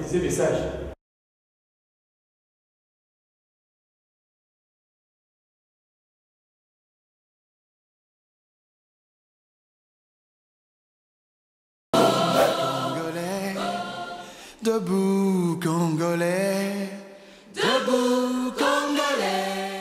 deuxième message. Congolais, debout Congolais, debout Congolais.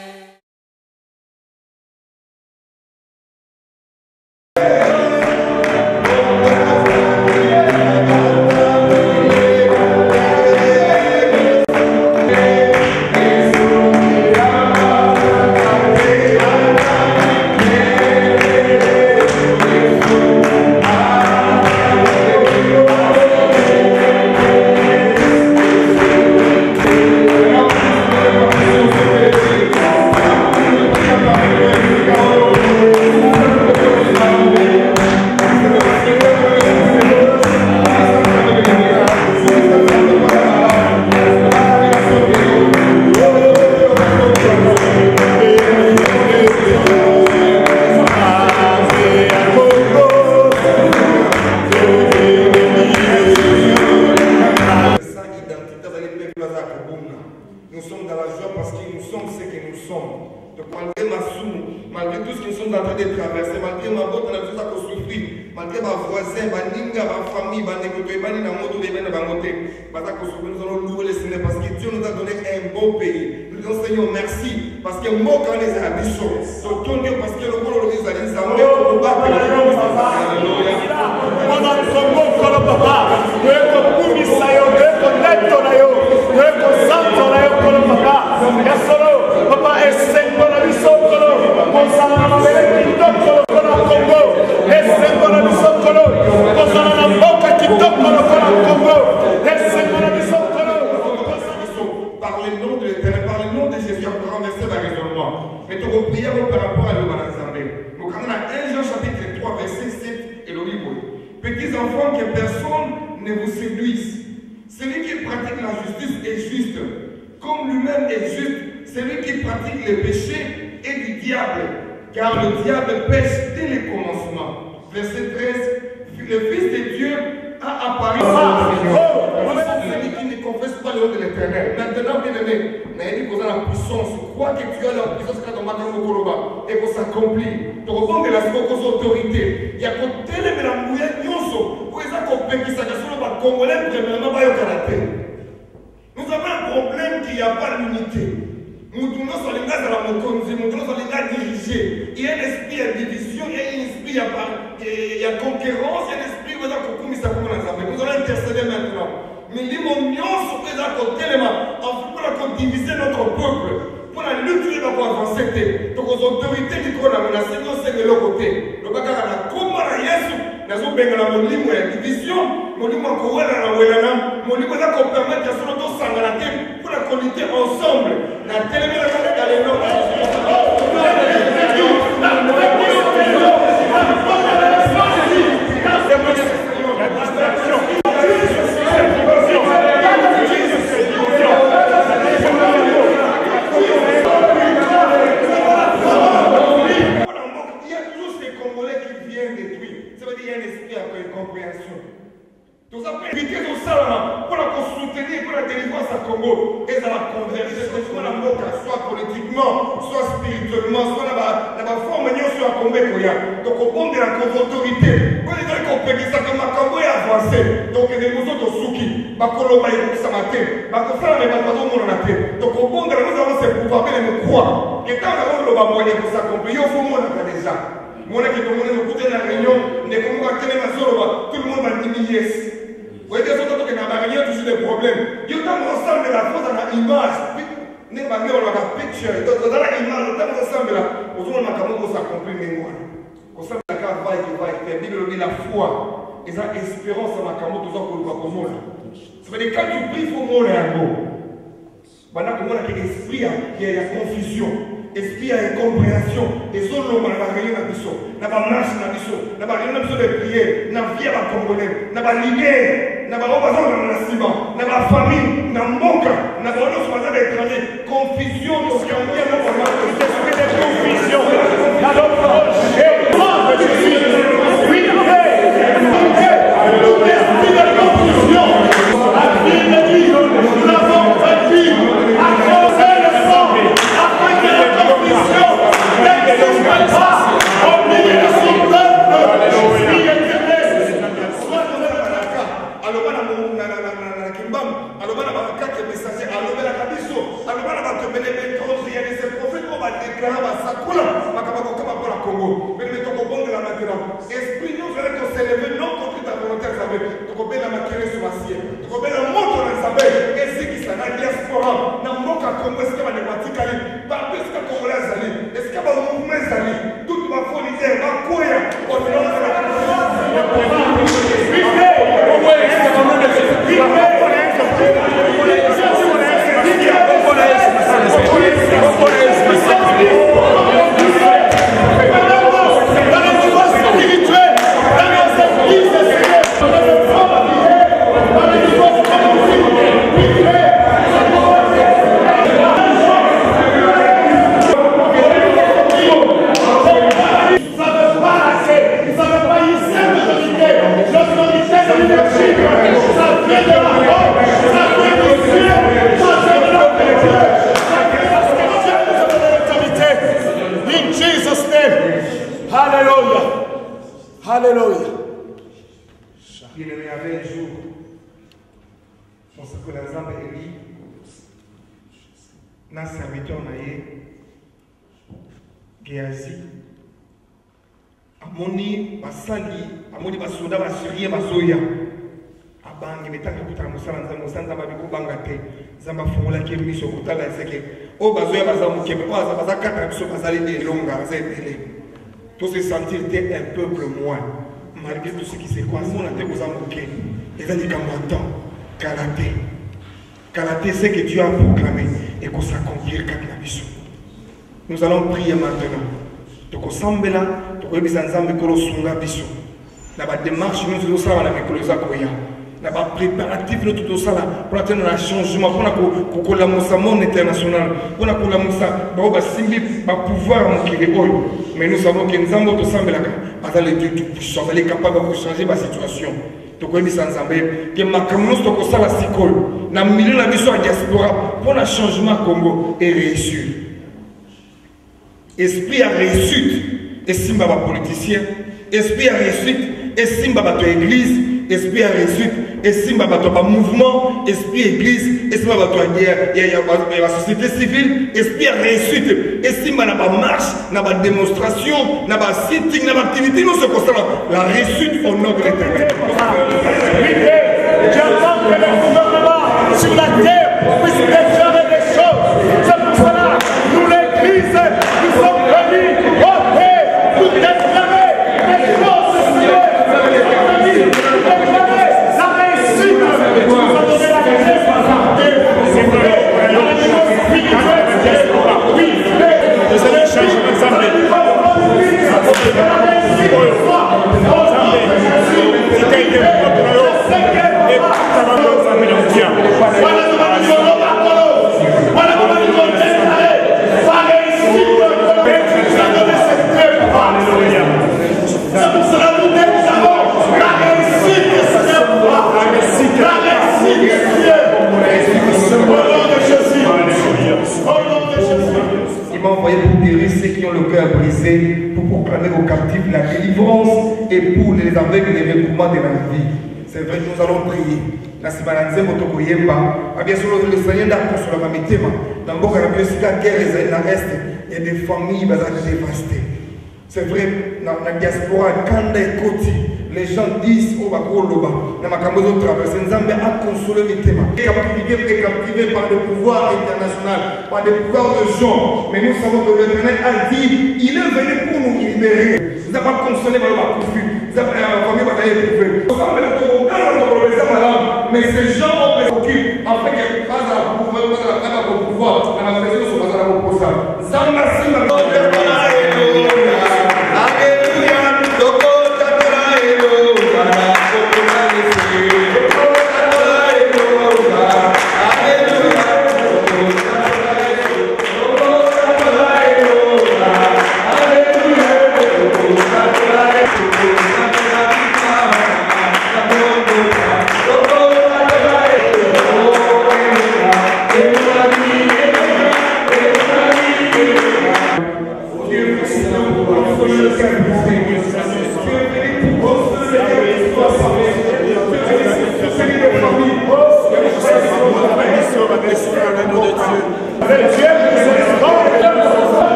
Nous sommes dans la joie parce que nous sommes ce que nous sommes. Donc malgré ma somme, malgré tout ce que nous sommes en train de traverser, malgré ma botte, on a besoin de souffrir, malgré ma voisin, ma ninga, ma famille, ma négoté, ma nina moto, ma moté, nous allons louer le Seigneur parce que Dieu nous a donné un beau pays. Nous disons Seigneur merci parce que moi quand les habitants, donc ton Dieu parce que le bon nous a dit ça, on est au combat. Papa esengo na biso kolo kozala na mabele kitoko lokola Congo esengo na biso kolo kozala na mboka kitoko lokola Congo esengo na biso kolo par le nom de l'Éternel, par le nom de Jésus, on va renverser la raisonnement. Mais tu vas prier par rapport à l'Obanazambé. Donc on a 1 Jean chapitre 3 verset 7 et le livre. Petits enfants, que personne ne vous séduise. Celui qui pratique la justice est juste, comme lui-même est juste. Celui qui pratique le péché est du diable, car le diable pêche dès le commencement. Verset 13, le Fils de Dieu a apparu. Celui qui ne confesse pas le nom de l'Éternel. Maintenant, bien aimé, il y a la puissance. Crois que tu as la puissance quand on va et qu'on s'accomplit. Tu reprends de la autorité. Il y a côté de la mouillette, pour les accompagner qui s'agissent de Congolais, premièrement, nous avons un problème qu'il n'y a pas d'unité. Nous sommes les gars de la mokonzi, nous sommes les gars dirigés. Il y a un esprit de division, il y a un esprit de concurrence, il y a un esprit de nous allons intercéder maintenant. Mais les mounions sont présents à côté de moi, pour diviser notre peuple, pour la lutte pour avancer. Donc aux autorités qui ont menacé, nous sommes de l'autre côté. Le bagage à la comment la Yesu, nous avons bien la moulimo et la division, moulimo à Kouela, la Ouelana, moulimo à qu'on permette à son auto sangalaté pour la qualité ensemble. La télévision dans les noms. Nous avons évité tout ça pour la soutenir, pour la délivrance à Congo et à la conversion, soit la mort, soit politiquement, soit spirituellement, soit la forme soit à Congo. Donc au point de la autorité, pour les gens qui ont payé ça comme Congo est avancé. Donc les gens sont souki, Bakoloba et Samate, Bakosala et Bakazo. Donc au point de la nous avons ce pouvoir, mais nous croire. Et quand nous avons le moyen pour s'accomplir, il faut qu'on a déjà. Moi, qui tout le monde écouter la réunion, tout le monde va dire yes. Vous voyez, des autres qui n'ont rien, toujours des problèmes. Ils ont ensemble la force dans l'image. Nous avons la picture. Dans la image, nous avons ensemble la. Nous avons s'accomplir. Nous avons la cavaille qui va être. Bible dit la foi. Et la espérance dans la camo, tout ça pour le voir. Ça veut dire quand tu pries, il faut mourir un mot. Pendant que moi, il y a l'esprit, il y a la confusion. Esprit à incompréhension. Et ça, l'homme n'a pas rien à biso. N'a pas marche à biso. N'a pas rien à biso de prier. N'a pas vie à Congolais. N'a pas l'idée. N'a pas besoin de nassiment. N'a pas famille. N'a pas n'a pas besoin d'étranger. Confusion. Donc, il y a un bien de l'esprit de confusion. La doctrine. Oui, l'esprit de confusion. La vie de Dieu. Congo. Mais nous mettons au bon de la maintenant. Esprit, nous allons s'élever non contre ta volonté, Zabé. Nous allons la matière sur la sienne. Nous allons la montre dans Zabé. Et c'est qui ça, la diaspora. Dans mon cas, Congo, est-ce qu'il y a des mathématiques? Par plus que Congo, est-ce qu'il y a des mouvements? Toute ma folie, ma couille, au nom de la amoni basali amoni basoda basirien bazoya abangi betanga kutana musala nzambe babiko banga te nzamba fongola ke miso kutala seke o bazoya bazamuke o bazakata biso bazali de longa zebele tous se sentir un peuple moins malgré tout ce qui s'est passé on a été bazamuke et dit kamata kalaté c'est que Dieu a proclamé et qu'on s'accomplir quand la biso. Nous allons prier maintenant. Donc, Sambela, donc, nous allons biso. La démarche, nous allons faire la mécolosa. La préparatif, nous allons faire pour atteindre le changement, pour la monde international, pour la pouvoir, mais nous savons que nous avons le Dieu tout-puissant, il est capable de changer la situation. Donc, nous allons que ma communauté soit la sicole, dans le milieu de la mission à diaspora, pour le changement Congo est réussi. Esprit à réussite, et simba ba politicien, esprit à réussite, et simba ba église, esprit à réussite, et simba ba mouvement, esprit église, et simba ba la société civile, esprit à réussite, et simba na ba marche, na ba démonstration, na ba sitting, na ba activité, nous se concerne la réussite au nom de l'Éternel. J'attends que le gouvernement sur la terre puisse déclarer des choses. C'est pour cela, nous l'église, nous sommes venus au Père pour déclarer des choses spirituelles, déclarer la réussite. Nous avons donné la grâce dans les choses spirituelles. Oui, les échanges il m'a envoyé pour guérir ceux qui ont le cœur brisé, pour proclamer aux captifs la délivrance et pour les aveugles les recouvrements de la vie. C'est vrai que nous allons prier. La semaine bien sûr, le Seigneur n'a pas sur la mitema. Dans le cas de la guerre et la reste, il y a des familles qui sont dévastées. C'est vrai, dans la diaspora, quand les gens disent au Bakoloba, dans ma caméra traversée, nous avons consolé les thèmes. Captivé par le pouvoir international, par le pouvoir de gens. Mais nous savons que l'Éternel a dit, il est venu pour nous libérer. Nous n'avons pas consolé par le Bakoufi. Nous avons la famille qui a été éprouvée. Mais ces gens ont préoccupé afin qu'ils fassent la pouvoir, dans la présence de la pouvoir.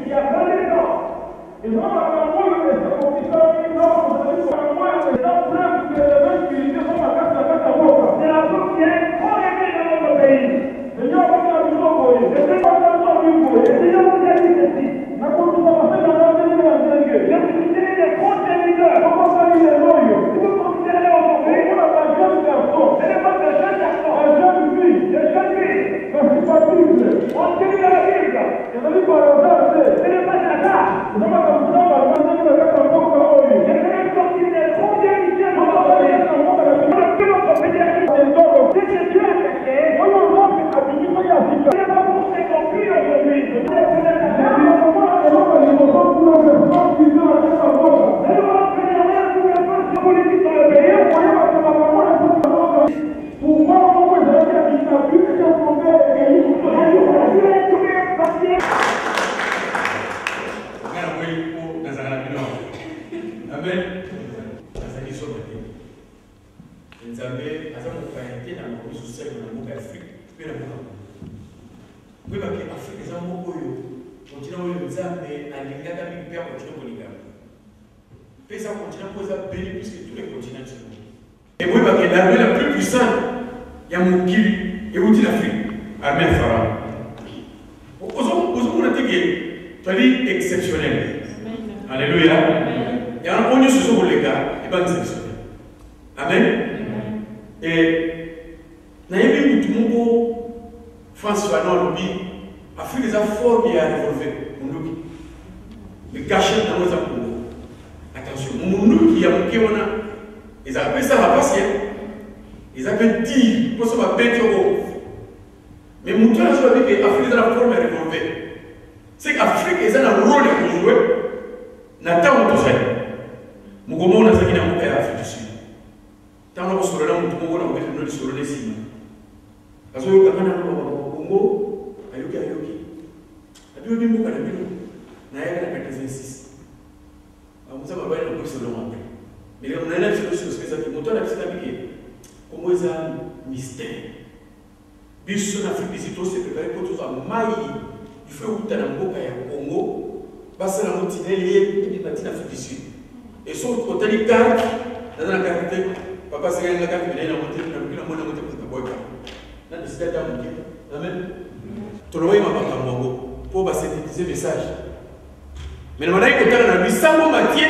y a 20 ans. Et moi, moi, je suis officiel, c'est la preuve que les gens qui étaient sur la carte, c'est la preuve qu'il y a un grand réveil dans notre pays. Seigneur, on a vu nos boys, et c'est pas dans notre boys, et Seigneur, on a dit ceci. Ma constitution fait dans notre pays, je considère les grands serviteurs, on va pas dire les loyaux. Si vous considérez aujourd'hui, on n'a pas de jeunes garçons, ce n'est pas de jeunes garçons, de jeunes filles, de jeunes filles, parce que c'est pas Bible. On tient dans la Bible, et on dit par exemple, ce n'est pas Satan. Nous sommes comme ça, on va demander de faire un bon parole. Je vais sortir des grands serviteurs dans notre pays, dans notre pédiatrie, c'est que Dieu a caché, on va appliquer ça à ce n'est pas pour ces conflits aujourd'hui. Et oui, parce que l'armée la plus puissante, il y a mon kili, et vous dites l'Afrique, armée pharaon. Vous avez dit que tu es exceptionnel. Alléluia. Il y a un pognon sur les gars, et pas exceptionnel. Amen. Et Naïbi Moutoumouko, François Nord-Loubi, Afrique des affaires qui a révolvé. Le cachet dans nos affaires. Attention, mon qui a manqué, ils appellent ça la passion. Ils appellent tir, pour ça, on va bêter au haut. Mais mon tour, je veux dire que l'Afrique est la forme révolvée. C'est qu'Afrique est un rôle pour jouer. N'attends pas tout ça. Mon gommon, on a ça qui n'a pas Afrique du Sud. Tant qu'on a sur le nom, on a oublié de sur le dessin. Parce que quand on a au Congo, Ayoki. Adieu, bien beaucoup, Naïa, la 86. On s'est pas bien sur le nom. Mais on a l'air de se faire ça. Mon tour, on a fait comment est un mystère. Bis en Afrique des États s'est préparé pour tout ça. Maï, il faut que tu aies un beau pays au Congo, parce que la moitié est en Afrique du Sud. Et son côté de carte, dans la carte, papa c'est la carte, mais il a monté, il a monté pour le bois. Là, il s'est monté. Amen. Tout le monde m'a pas Congo pour synthétiser le message. Mais le malade, quand on a vu ça, mon matière,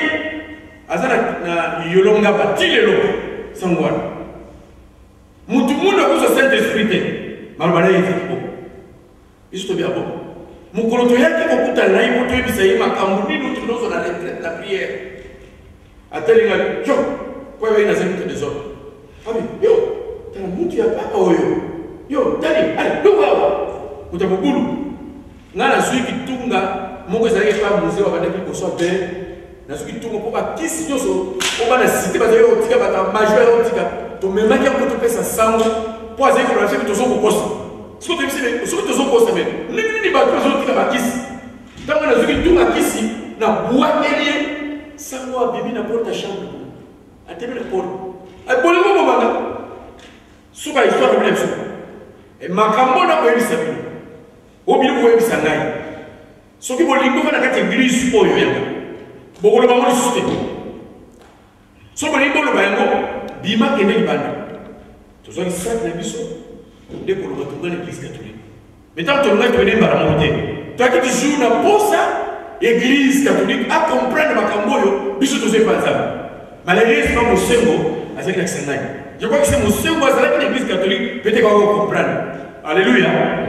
à Yolonga, Batilelo, sans voir. Moutou monde a cause de Saint-Esprit. Malbana est bon. Il se bien bon. Mon colotoya qui est beaucoup de naïf, pour tuer Bissaï, ma cambouni, nous tous dans la prière. A tel égard, yo, quoi, il y a des des hommes. Ah oui, yo, t'as la moutou, il n'y a pas, oh yo. Yo, allez, nous va. Vous avez beaucoup. N'a celui qui tourne, mon que ça n'est pas musée, on va dire qu'il soit bien. N'a celui qui tourne, pour pas qui si on va la citer, parce que yo, tika, va majeur, tika. Donc, même qui a pour te faire ça sang. Pour aller pour la faire que tu sois au poste. Ce que tu sais, ce que tu sois au poste, mais ne pas besoin de la kiss. Dans la zone de la kiss, na boîte liée, ça moi, bébé n'a pas ta chambre. À te mettre pour. À pour le moment, là. Sous la histoire de l'Emso. Et ma cambo n'a pas eu ça. Au milieu, vous avez ça. Ce qui veut dire que vous avez une église pour y aller. Beaucoup de mamans le soutiennent. Ce qui veut dire que vous avez bima qui est né tous les gens qui sont dès qu'on retrouve l'église catholique. Mais tant que tu as venu par la montée, toi qui tu joues dans l'église catholique à comprendre ma camboyo, bisous tous ces pas. Malheureusement, mon cerveau, avec l'accent. Je crois que c'est mon cerveau, avec l'église catholique, peut-être qu'on va comprendre. Alléluia.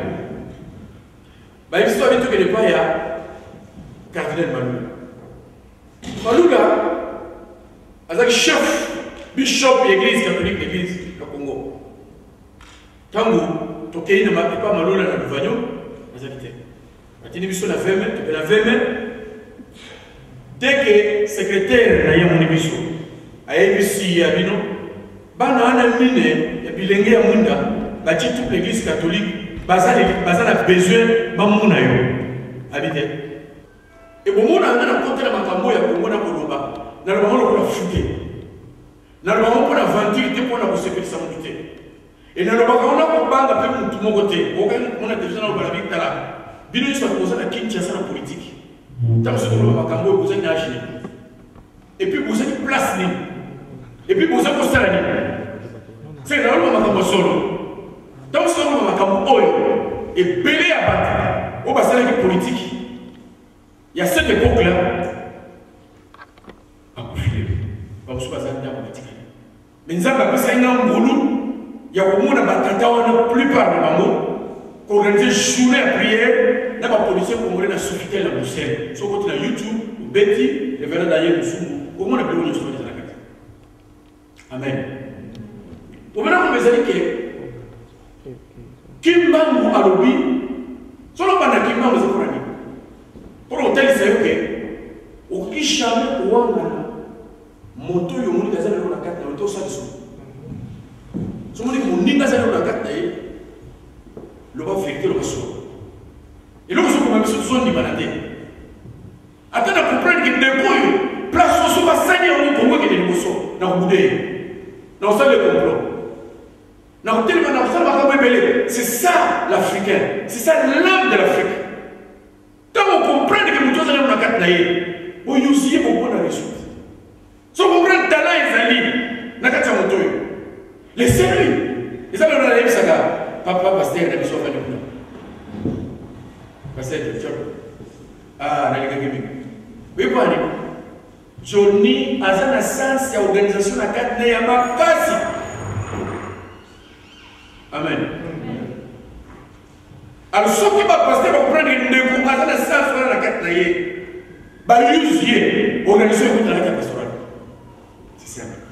Mais l'histoire de tout que n'est pas, il y a cardinal Malou. Malou là, avec chef, bishop de l'église catholique, l'église. Tango, toqué ne m'a pas mal là dans le vagnon, mais habité. Matini biso la veme, tu peux la veme. Dès que secrétaire na ya mon biso, ABC abino, bana ana mine et bilenge ya munda, ba toute l'église catholique, bazana besoin ba muna yo. Habité. Et bon mona na côté la makambo ya Congo na koloba, na le moment la fuite. Na le moment pour la vente pour la sécurité sanitaire. Et dans le bas, on a un peu de mon côté. On a déjà dans le Balabik Tala. Bino, il se pose la Kinshasa la politique. Tant que vous avez vous avez acheté. Et puis vous avez place. Et puis vous avez postulé. C'est là où vous avez solo. Tant que vous avez et belé à battre. Au bassin de politique. Il y a cette époque-là. À vous filer. Pas vous choisir la politique. Mais nous avons passé un an boulot. Il y a au moins la plupart des mamans qui organisent journée à prière. Dans la police, on a suffi la Bruxelles. Sur côté de YouTube, Betty, le verre d'ailleurs, nous sommes. Comment on a besoin de se mettre dans la carte? Amen. Pour maintenant, on me dit que Kimbangu a lobby. Solo pendant Kimbangu, c'est pour aller. Pour l'hôtel, c'est ok. Au Kishame, au Wangana, moto yomuni kazana na carte na moto ça dessous. Si on dit que mon nid kazana na carte le va vérité le ressort. Et là, vous avez besoin de demander. Attends, à comprendre que des couilles, place où va saigner au Congo qui est des mousseaux, dans le boudé, dans le salle de complot. Dans le tellement dans le salle de c'est ça l'Africain, c'est ça l'âme de l'Afrique. Quand vous comprenez que nous sommes dans la carte naïe, vous y êtes beaucoup dans les choses. Si vous comprenez le talent et Zali, dans la carte de moto, les sérieux, les amis dans la saga, papa, pasteur, la mission de pasteur, ah, dans les gars, oui, quoi, Johnny a un sens et organisation à carte naïe à ma face. Amen. Alors, ce qui va passer, va prendre une négo, à un sens dans la carte naïe, va user organisation dans la carte pastorale. C'est simple.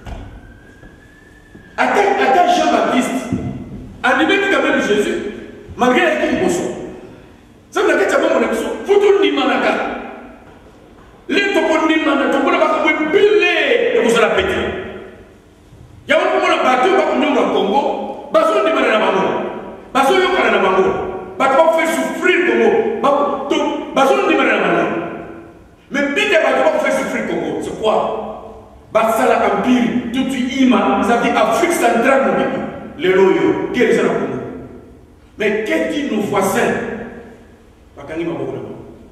Attends Jean-Baptiste, animé du gamin de Jésus, malgré la qui bosso. Ça veut dire que tu as mon émission, faut tout le monde. Les topos de Nimana, tu peux pas comme billet et vous allez péter. Il y a un moment où bateau va venir au Congo, bateau de Nimana na Bango, bateau de Yokana na Bango, bateau va faire souffrir le Congo, bateau de Nimana na Bango. Mais bien que bateau va faire souffrir le Congo, c'est quoi? Batsala Empire, tout de suite Ima, ça dit Afrique centrale, les loyaux, quels sont les Congo? Mais qu'est-ce qui nous voisins? Pas quand il m'a beaucoup de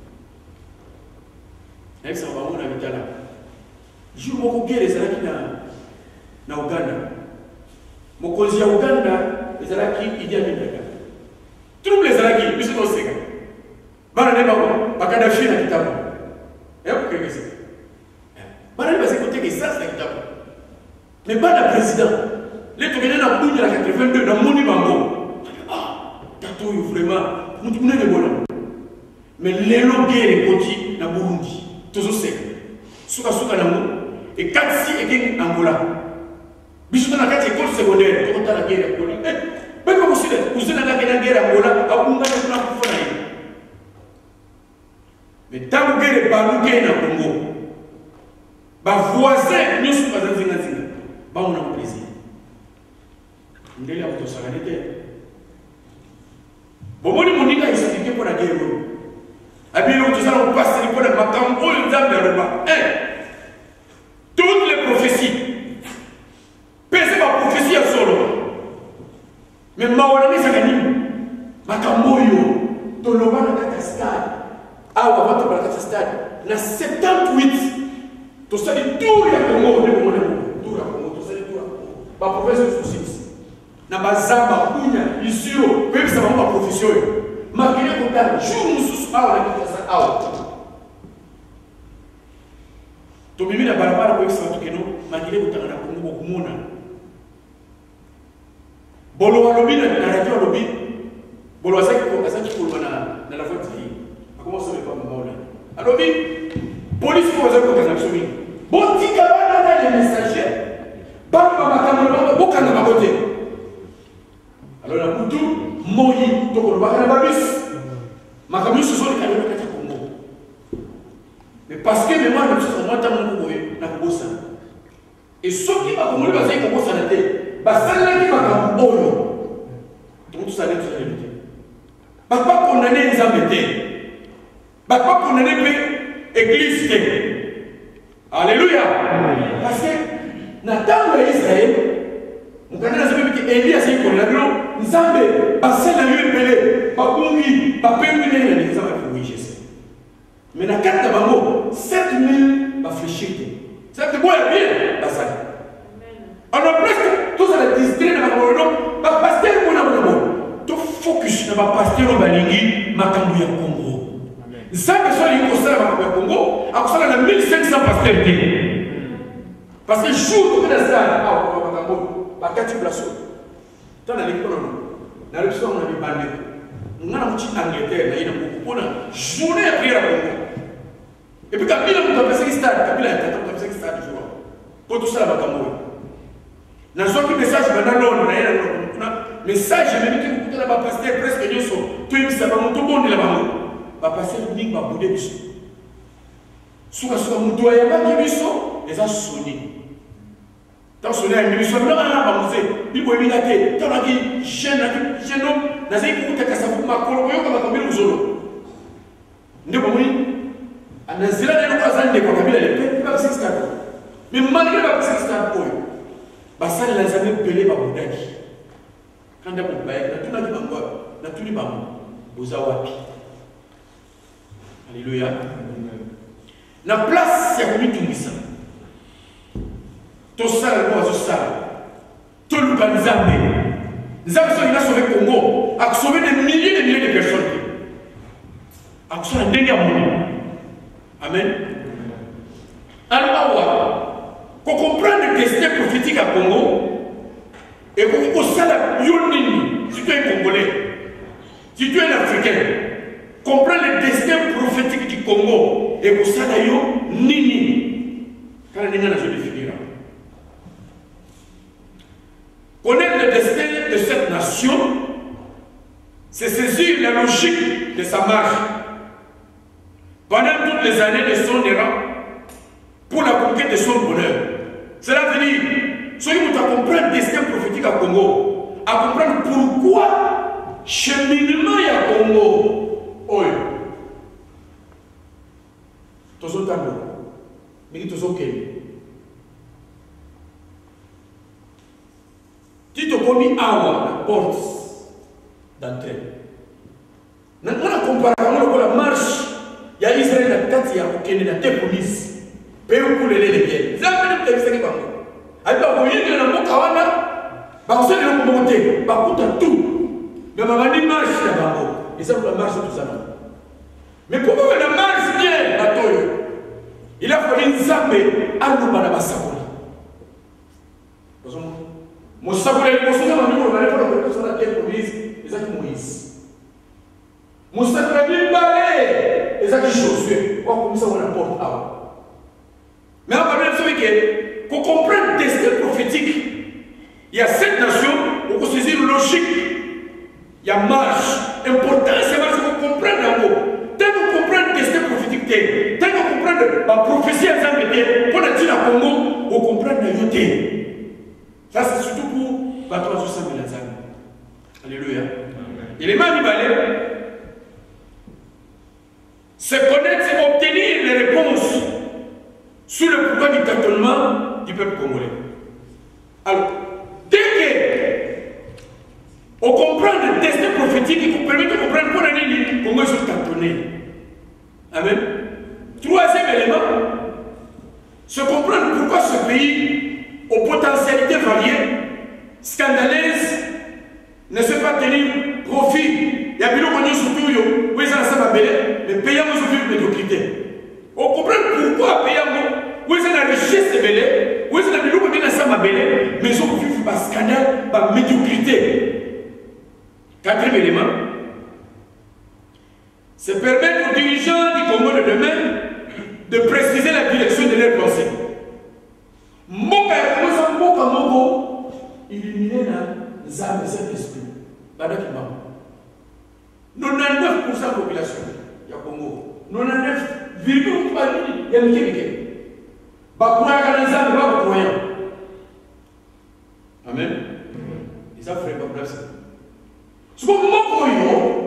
et ça va mon ami là. Je me connais les Zalaki na Ouganda. Mon cousin Ouganda, les Zalaki Idi Amin Dada. Tous les Zalaki, ils sont au Séga. Banane Babo, Bakadafi na Kitabo. Et vous connaissez ça. Banane va s'écouter que ça c'est la Kitabo. Mais pas le président. Les Togolais na Bougne la 82 dans Moni Bango. Ah, Tato vraiment, nous tournons les bonhommes. Mais les logues les petits na Burundi. Toujours sec. Souka Namou. Et 4 et Angola. Bisous dans la 4 école secondaire. Tu as la guerre à Coli. Mais comme vous êtes dans la guerre à Angola, à Bunga, tu n'as pas fait. Mais tant que vous êtes pas dans le Congo, vos voisins ne sont pas dans une zone. On a plaisir. Nous sommes dans la solidarité. Bon, moi, je vais expliquer pour la guerre. Toutes les prophéties, pensez ma prophétie à solo. Mais ma ouani sakani, ma kamoyo, to loba na katastad, awa watu na katastad, na 78, to sali tout ya Congo, tout ya Congo, to sali tout ya Congo. Ma prophétie soucis. Na bazamba kunya, isiro, même ça va ma prophétie. Ma kile kokana, jour mususu awa na katastad awa. Tomimi na barabara kwa kisa watu keno magile kutangana Kongo kumona bolo walobi na radio walobi bolo asaki ko na la voix TV akoma so pas maona alobi police ko za ko kana somi botika bana na les messagers baba makamala boka na mabote alors la mutu moyi to ko ba na babis makamusu so ni kana kata Kongo. Mais parce que moi, je suis en train de me faire. Et ceux qui m'ont dit que je suis en train de me faire, c'est qui m'ont dit tout ça, tout ça. Pas condamner les embêtés. Pas condamner l'église. Alléluia. Parce que Nathan et Israël, on connaît la semaine qui Élie a dit qu'on a dit nous avons passé la nuit pelée, pas pour lui, pas pour lui, les gens ont fait oui, je sais. Mais dans 4 bango, 7000 va fléchir. C'est que bon, il y a bien, ça. On a presque tout ça, la distrait dans la Congo. Ma pasteur, mon amour, tout focus dans ma pasteur au Balingi, ma Cambouya Congo. Ça, que soit les Costa dans ma Congo, à ça, on a 1500 pasteurs. Parce que jour où dans ça, ma Congo, ma 4 places. Dans la l'économie, dans le on a des bandits. On a un petit Angleterre, il y a beaucoup de journée à prier à Congo. Et puis, quand il y a un petit stade, quand il y a un petit stade, pour tout ça, ma Congo. Dans ce message, le message, je vais dire que vous avez pasteur presque deux sauts. Tout le monde tout le monde est là-bas. Va passer le ning, va bouder du son. Soit mon doigt, il y a pas de son, les a sonné. Tant sonné à une mission, non, va mousser. Il faut éviter. Tant qu'il jeune homme, n'a pas écouté que ça vous m'a colloqué comme un zolo. Ne pas mourir. À Nazira, il y a un croisant de Kokabila, il n'y a pas de stade. Mais malgré la petite stade, Basal les amis belé babudaki. Quand on va na tout le Bozawapi. Alléluia. La place c'est comme tout ça. Tout ça le bois ça. Tout le Banzambe. Nzambe il a sauvé le Congo, a sauvé des milliers de personnes. A sauvé un dernier monde. Amen. Alors qu'on comprenne le destin prophétique à Congo et qu'on s'adapte si tu es un Congolais, si tu es un Africain, comprends le destin prophétique du Congo et qu'on s'adapte nini. Quand on est dans la zone de finir. Connaître le destin de cette nation, c'est saisir la logique de sa marche. Pendant toutes les années de son errant, pour la conquête de son bonheur. Cela veut dire, soyez vous à comprendre le destin prophétique à Congo, à comprendre pourquoi cheminement il y a Congo. Oui. Tous les tableaux, mais tous les ok. Tu te commis à la porte d'entrée. Nous avons comparé la marche, il y a Israël, il y a aucun de la police. Peu pour les biens. Zambe ne peut pas. Alors, vous voyez que le mot Kawana, vous allez le monter, vous coûte tout. Mais ma manie marche là-bas. Et ça, vous marche tout ça. Mais pour que la marche bien, il a fallu une zambe à nous, madame Sakola. Mon Sakola, il faut que vous allez faire la personne à la police, et ça qui Moïse. Mon Sakola, il balai, et ça qui chaussure. Comme ça, on apporte à mais on va bien que pour comprendre le destin prophétique, il y a 7 nations où on saisit logique. Il y a marche. Important, c'est parce qu'on comprend l'amour. Tant qu'on comprend le destin prophétique, tant qu'on comprend la prophétie à Zambé, pour la dire à Congo, on comprend la yoté. Ça, c'est surtout pour Bateau à Samuel Zambé. Alléluia. Et les mains du balai, c'est connaître, c'est obtenir les réponses sur le pouvoir du tâtonnement du peuple congolais. Alors, dès qu'on comprend le destin prophétique qui nous permet de comprendre pourquoi les Congolais sont tâtonnés. Amen. Troisième élément, c'est comprendre pourquoi ce pays, aux potentialités variées, scandaleuses, ne sait pas tenir profit. Il y a bien qu'on est surtout, où ils ont mais payant aujourd'hui une médiocrité. On comprend pourquoi payant, où ils ont la richesse de Bélé, où ils ont la bilou bien ensemble Bélé, mais ils ont vu par scandale, par médiocrité. Quatrième élément, c'est permettre aux dirigeants du Congo de demain de préciser la direction de leurs pensées. Moka Moka Moko, illuminer la Zam de cet esprit. 99% de la population, il y a Congo. 99,3% il y a Mikeke. Bakouya Kanazam, Bakouya. Amen. Et ça ferait pas place. Ce qu'on m'a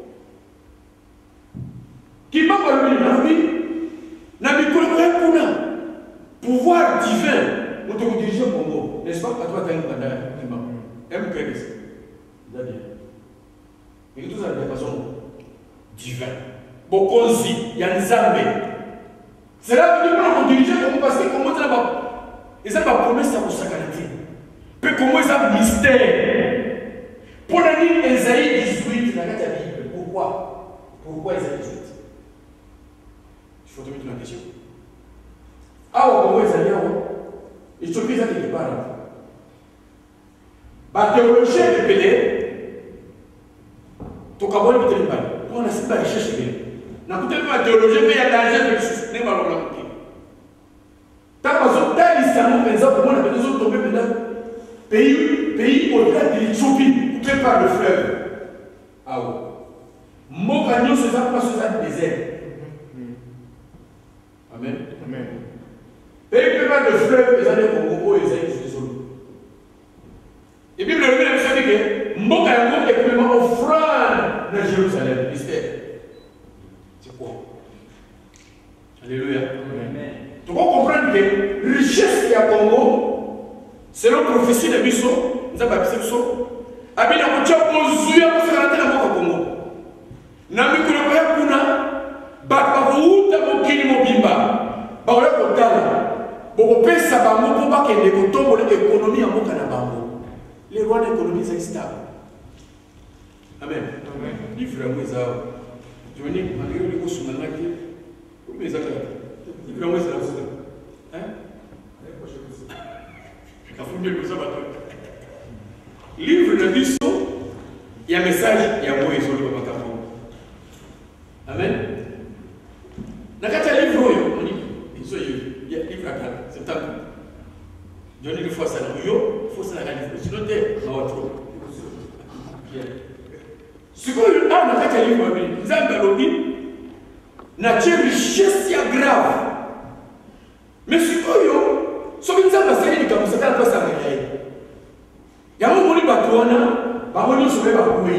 qui m'a parlé de la vie, n'a pas de pouvoir divin. Nous devons diriger au Congo. N'est-ce pas? À toi, tu as un candidat. C'est-à-dire. Mais tout ça de façon divine. bokonzi ya nzambe. C'est là que nous pouvons diriger comme parce que comment ils ont pas promesse à vous sacrifier. Puis comment ils ont mystère. Pour la ligne Esaïe 18 dans la Bible. Pourquoi? Pourquoi Esaïe 18? Il faut te mettre une question. Ah, comment Esaïe a il se fait ça quelque part. La théologie est appelée. Donc, à voir le mal. On a cette recherche. N'a pas la théologie, mais il y a danger de soutenir ma volonté. Tant que vous avez l'islam, par exemple, on a besoin de tomber maintenant. Pays au-delà de l'Éthiopie, coupé par le fleuve. Ah oui. Mokagno, c'est ça, pas sur un désert. Amen. Amen. Pays coupé par le fleuve, les années Congo, les années Jésus. Et puis, le Bible dit que Mokagno est complètement offrande dans Jérusalem. Mystère. C'est quoi? Alléluia. Amen. Donc, on comprend que la richesse qu'il y a au Congo, selon la prophétie de Bisso, nous avons appris ça. Abina kucha ozuya kusakarate na mwaka Congo. Na mikolo kwa kuna bakauta mokini mobimba. Baola kotala. Boko pesa bango po bakende kotombola économie ya mboka na bango. Les rois d'économie sont stables. Amen. Amen. Livre à moi ça. Je veux dire malgré le cours là qui mais ça livre à moi ça là. Hein? La famille de ça va. Livre de Bisso, il y a un message, il y a un mot isolé pour votre enfant. Amen. Dans le livre, on dit, il y a un livre à calme, c'est tant que. Je dis une fois ça, il faut ça la livre. Sinon, tu es dans votre trou. Ce qu'on a dans le livre, nous avons dit, nature richesse grave. Mais ce qu'on a, ce qu'on a fait, c'est que ça n'a pas ça. Il y a un moment où il y a un moment où il y a un moment.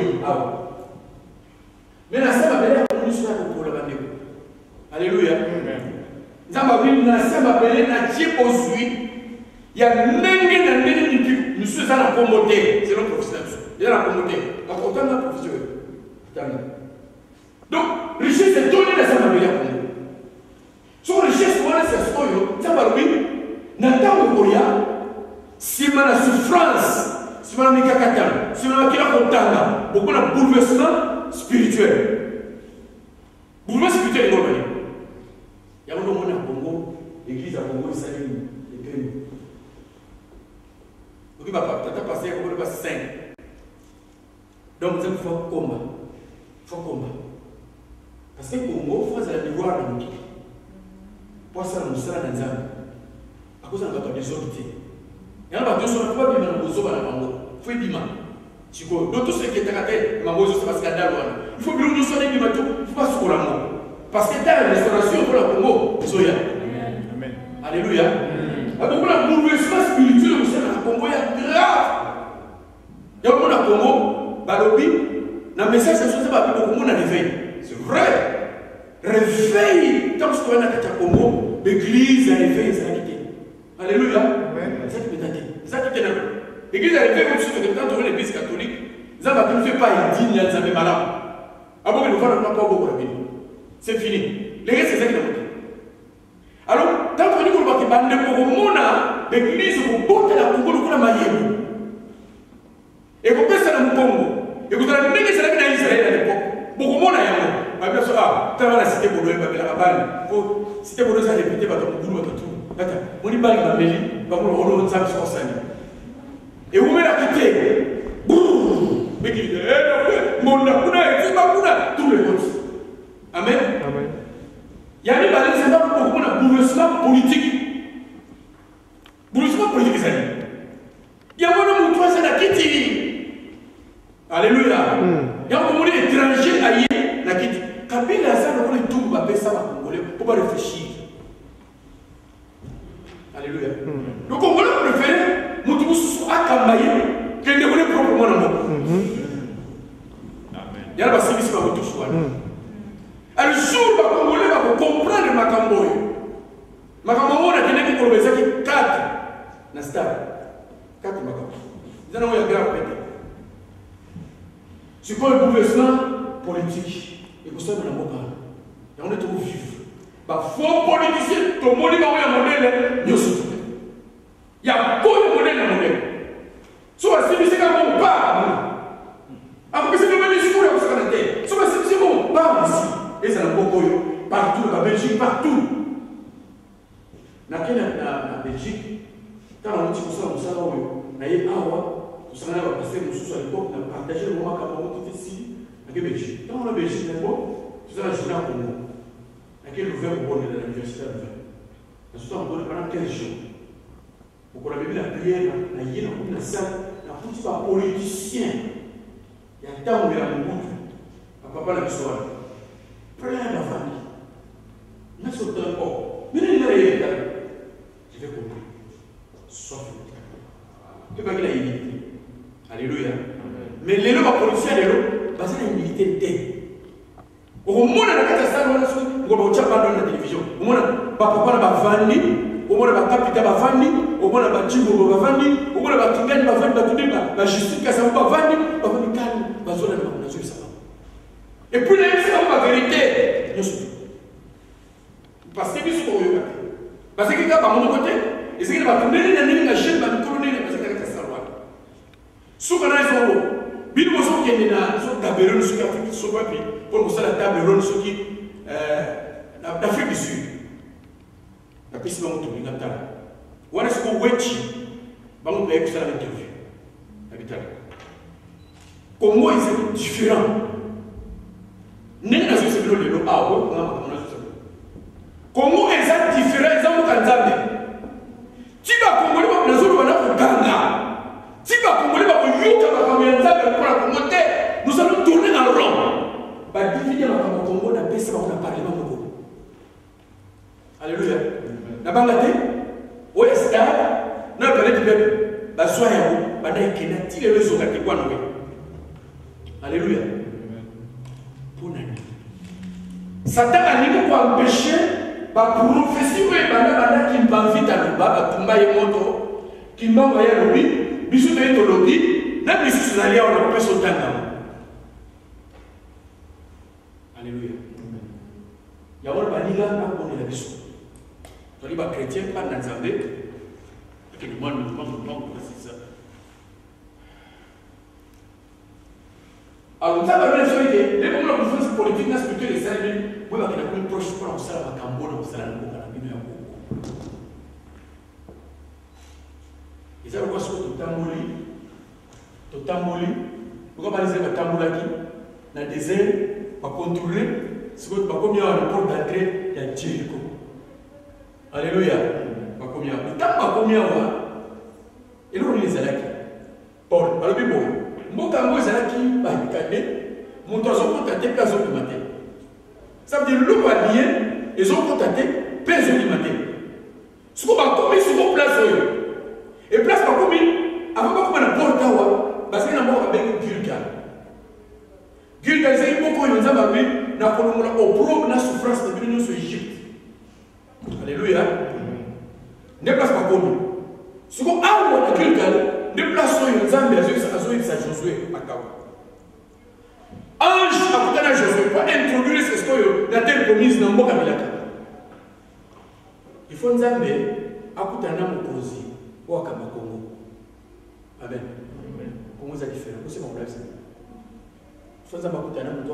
Mais la salle appelée a connu cela pour le rendez-vous. Alléluia. Nous avons vu la salle appelée n'a Dieu aujourd'hui. Il y a un nengue nous sommes à la commoder. C'est notre professeur. Il y a la commoder. Donc, autant de professeur. Donc, richesse est donnée à la salle appelée à Congo. Son richesse, voilà, c'est ce qu'on a. Ça va lui. N'attend le Koya. Si ma souffrance. Si vous avez beaucoup de bouleversement spirituel. Bouleversement spirituel, il y a un moment à Congo, l'église à Congo, il s'allume les crémes. Donc il va passer à Congo, 5. Donc il faut combat. Il faut combat. Parce que Congo, il faut la miroir dans le monde. Pour ça, nous sommes dans les âmes. À cause de la désorité. Il y a un peu de choses qui sont pas bien dans le Congo. Il faut dire, tu vois, d'autres ceux qui étaient à terre, ma voix, c'est parce qu'il y a scandale. Il faut bien nous sonner du bateau, il ne faut pas se couler l'amour. Parce que dans la restauration, pour le Congo, Zoya. Amen. Alléluia. Il y a beaucoup de bouleversement spirituel au sein du Congo, il y a grave. Il y a beaucoup de Congo, Balobi, dans le message, c'est pas beaucoup de monde à réveil. C'est vrai. Réveil, tant que tu es dans le Congo, l'église a réveillé, ça a quitté. Alléluia. Amen. Ça qui est ça qui est là. L'église a réveillé comme si quand on est l'église catholique, ça va ne fait pas indigne, il y a des malades. Avant que nous fassions pas beaucoup de vie. C'est fini. Les restes, c'est ça qui est là. Alors, tant qu'on dit qu'on va que l'église pour porter la Congo, nous la maillot. Et qu'on peut ça dans le Congo. Et que vous avez mis ça dans Israël à l'époque. Beaucoup de monde a eu. Ah, bien sûr, tu as la cité pour le la cité pour le ça, répété, va ton boulot, tout. Attends, on y va, il va mêler, va vous le rôle de ça, sur ça. Et vous m'avez quitté. Boum! Mais qui dit, mon nakuna, et tout le monde. Amen. Il y a des balais, c'est pas pour beaucoup de bouleversement politique. Bouleversement politique, c'est ça. Il y a un monde où c'est la Kitty. Alléluia. Il y a un monde étranger ailleurs, la Kitty. Kabila, ça, on est tout, on va faire ça, on ne pas réfléchir. Alléluia. Le Congolais préfère, nous tous à Kambaye, que ne voulons proprement dans le monde. Il y a un service qui va vous toucher. Alors, le jour où le Congolais va comprendre ma Kamboy, ma Kamboy, on a dit que le Bézaki 4 na star. 4 ma Kamboy. Ils en ont eu un grave pété. C'est quoi le bouleversement politique? Et pour ça, nous n'avons pas. On est trop vif. Faux politicien, tout le monde est un modèle. Il y a beaucoup de modèles dans le modèle. Soit c'est comme on parle. Après, c'est comme les discours sur la terre. Soit c'est comme on parle ici. Et ça n'a pas beaucoup. Partout, la Belgique, partout. Dans la Belgique, quand on dit que ça, on s'en va où on a eu Awa, on s'en va passer nos sous à l'époque, on a partagé le moment quand on était ici, à la Belgique. Quand on a Belgique, tout ça, on a joué à Congo. À quel ouvert au bon de l'université à l'ouvert. Ensuite, on a pendant 15 jours. Pour qu'on a vu la prière, la hyène, on a la salle, la politique par politicien. Il y a un temps où il y a un bout. Papa l'a vu plein de familles. Mais c'est autant encore. Mais il y a rien. Je vais comprendre. Sauf que pas qu'il a humilité. Alléluia. Mais les lois policiers, les lois, parce qu'il y a une humilité. Au moment où on a catastrophe, on a la télévision. Au moment où papa n'a pas vendu, au moment où capitaine n'a pas vendu, au moment où Tchibo n'a pas vendu, au moment où Kingani n'a pas vendu, la justice n'a pas vendu, on va venir calme, on va venir calme. Et puis, c'est la vérité. Parce que c'est ce qu'on veut. Parce que quand on côté, et c'est qu'il va tourner la chaîne, va tourner parce que c'est ça. Souvent, ils sont Bill Mosso qui est là, sur la table ronde, sur l'Afrique, sur le pays, pour nous la table ronde, sur l'Afrique du Sud. La piste va nous tourner dans la table. Ou est-ce qu'on voit qui va nous payer pour ça l'interview. Comment ils sont différents? N'est-ce pas ce que nous avons? Comment ils sont différents? Ils ont un Zambé. Tu vas Congolais, nous avons un Ganga. Si nous allons tourner dans le rond. Diviser le Congo, la paix, c'est on a parlé dans le Congo. Alléluia. La Bangladesh, Ouest, nous avons parlé du peuple. Alléluia. Satan a dit pour empêcher la prophétie qui m'invite à l'Oba, qui m'a envoyé à l'Obi. Bisous de l'éthologie, même les sous alliés, on a pas sauté en Alléluia. Il y a un baniga, on est la bisou. On est chrétien, pas dans Zambé. Et le monde nous demande c'est ça. Alors, nous avons fait les moments où nous faisons politique, nous avons expliqué les services. Oui, parce qu'il y a une proche pour la salle à Cambo, dans la salle à Cambo. Ils ont reçu tout le tamboli. Pourquoi ils ont tambolaki dans le désert, pour contrôler ce que comme il y a un port d'entrée, il y a Jéricho. Alléluia. Le temps il y a et là on les alaki. Paul, alors bien bon. Mon cambo les alaki, bah il cadé. Mon toison contacté, place au matin. Ça veut dire le palier, ils ont contacté, place au matin. Ce qu'on va commettre sur mon place. Et place par commune, avant qu'on ait porte d'Awa, parce qu'il y a un mort avec Gilgal. Gilgal, c'est beaucoup de gens qui ont opprobre la souffrance de l'Union sur l'Égypte. Alléluia. Ne place par commune. Ce qu'on a à Gilgal, ne place sur une Zambie à Josué à Kawa. Ange a coûté à Josué pour introduire ce que la terre promise dans le monde. Il faut une Zambie à coûter à Namokosi. Congo. Amen. Congo est différent. C'est mon place. Il faut savoir que Congo.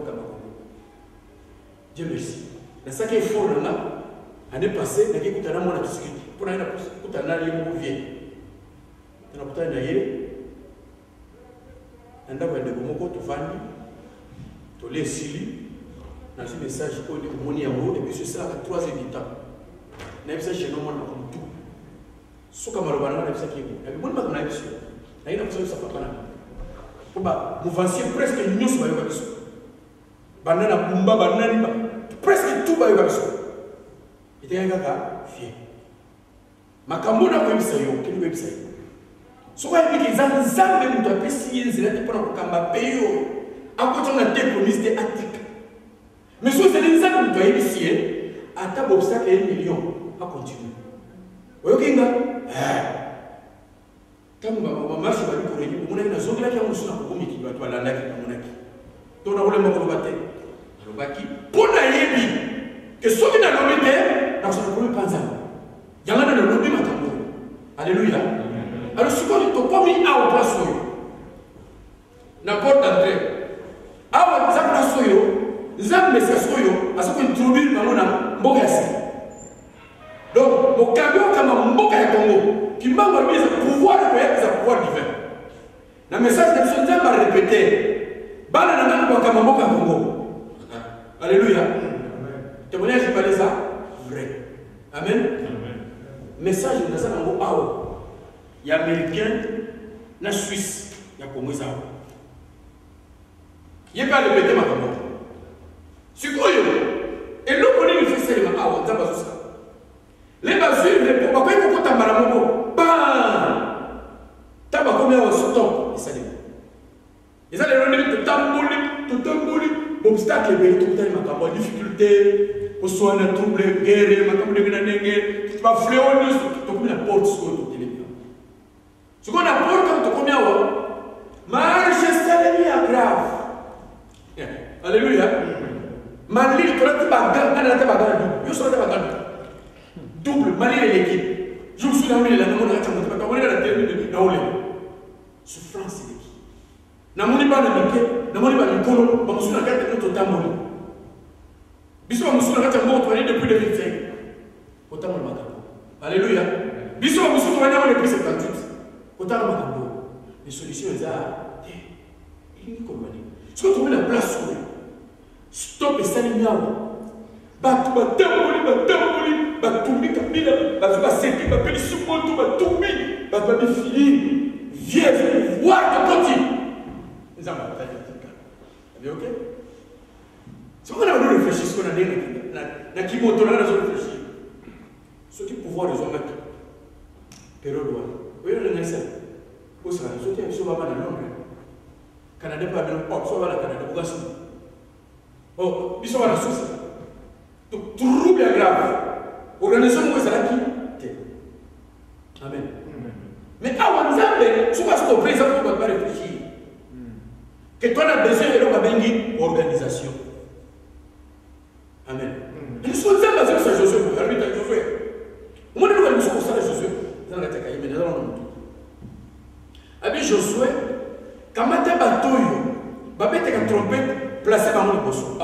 Dieu merci. La sac est fort là. L'année passée, il y a eu un discuté. Pour aller à la vieux. Il y a un peu d'ailleurs. Il y a un peu de famille. Tu les sili. Dans ce message, il y a un peu de et puis c'est ça à 3 heures du temps. Il y a un message chez nous, comme tout. Ce que je veux dire, c'est que je veux dire, c'est que je presque nous sommes banana bumba banana presque tout va y et tu as fier makambo na website yo quel website so quoi que les ensemble nous doit essayer de prendre kamba payo à côté on a des promesses de attique mais so c'est les ensemble doit essayer à ta obstacle 1 million à continuer oyokinga comme maman je vais pour lui on a une zone là qui a une zone pour qui doit la là qui on a qui donc on a le mot pour battre pour na yebi que ceux qui n'ont pas été, dans ce qu'on ne peut pas dire. Il y en a dans le lobby maintenant. Alléluia. Alors, ce qu'on dit, tu n'as pas mis à place. N'importe d'entrée. Ah, vous avez place. Vous avez mis ça. À ce qu'on introduit dans le monde. Donc, mon camion, comme un mboka ya Congo, qui m'a remis le pouvoir divin. Le message de Dieu m'a répété. Bala na mboka comme un mboka Congo. Alléluia. Témoignage, je parlais ça vrai. Amen. Message de ça dans le il y a américain, la Suisse, il y a Congo ça. Il n'y a pas répété ma Congo. C'est quoi et l'eau qu'on est fait c'est le matin, ça va ça. Les basules, les papas, ils vont t'embarrer à mon mot. Bam! T'as pas combien au stop? Et ça dit. Et ça, les gens tout tamboli, obstacle, tout le difficulté, au soin de trouble, guerre, tu vas fléonner, tu vas la porte sur le téléphone. Ce qu'on apporte quand tu combien au marche, c'est la grave. Alléluia. Malli, tu as dit bagarre, tu as double, Mali et l'équipe. Je me suis dans la souffrance et l'équipe. Namoni pas de Mickey, Namoni pas de Colo, je me suis dans la carte de notre Tamoli. Bissot, je me suis dans la carte de mon toilette depuis 2005. Au Tamoli Makambo. Alléluia. Bissot, je me suis dans la carte depuis 78. Au Tamoli Makambo. Les solutions, elles ont. Il est comme Mali. Si on trouve la place où stop et s'aligner. Batumbi kabila baseki bapeli sumoto batumbi bababi fili vieille voir de côté nous avons pas fait ok ce qu'on a réfléchi ce qu'on a dit na kimoto là nous réfléchir ce qui pouvoir les hommes période oui on a ça où ça ce qui est sur baba na Londres Canada pas bien pop sur la Canada pour ça oh ils sont à la source trouble grave. Organisation où est-ce qui amen. Mais quand on a tu vas stopper ça pour ne pas réfléchir. Que toi tu as besoin de l'organisation. Organisation. Amen. Nous sommes basés sur Josué. Moi, nous sommes sur Josué. Dans la tête, il y a un Josué, quand tu as un bateau, tu as une trompette placée dans le bosson.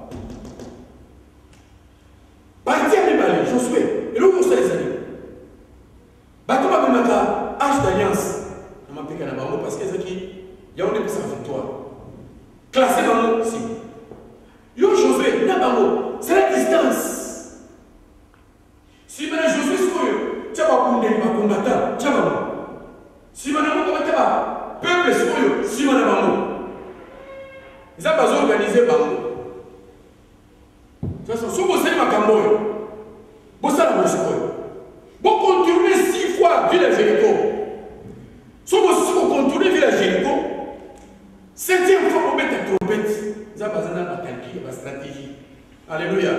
Parti à l'Ibalé, Josué, et l'eau pour les années. Bateau va mettre H d'alliance. On m'a appelé Canabamo parce que c'est qui il y a une épice à victoire. Classé dans le si. Yo Josué, Nabamo, c'est la distance. Si maintenant Josué c'est tu vas pas combattre, tu vas. Si maintenant vous combattez pas, peuple c'est si maintenant ils ont pas organisé Bango. De toute façon, si vous avez un camboy, vous avez un camboy. Vous contournez 6 fois ville Jéricho. Si vous contournez ville Jéricho, 7e fois vous mettez la trompette. Vous avez besoin d'un calcul, de stratégie. Alléluia.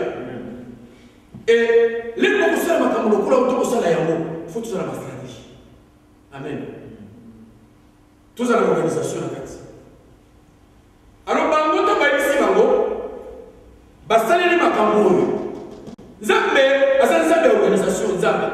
Et les gens qui ont un camboy, il faut que vous ayez une stratégie. Amen. Tout ça, l'organisation en fait. Alors, Bango, tu vas ici, Bango. Basaleli makambo Nzambe azanza organisation Nzambe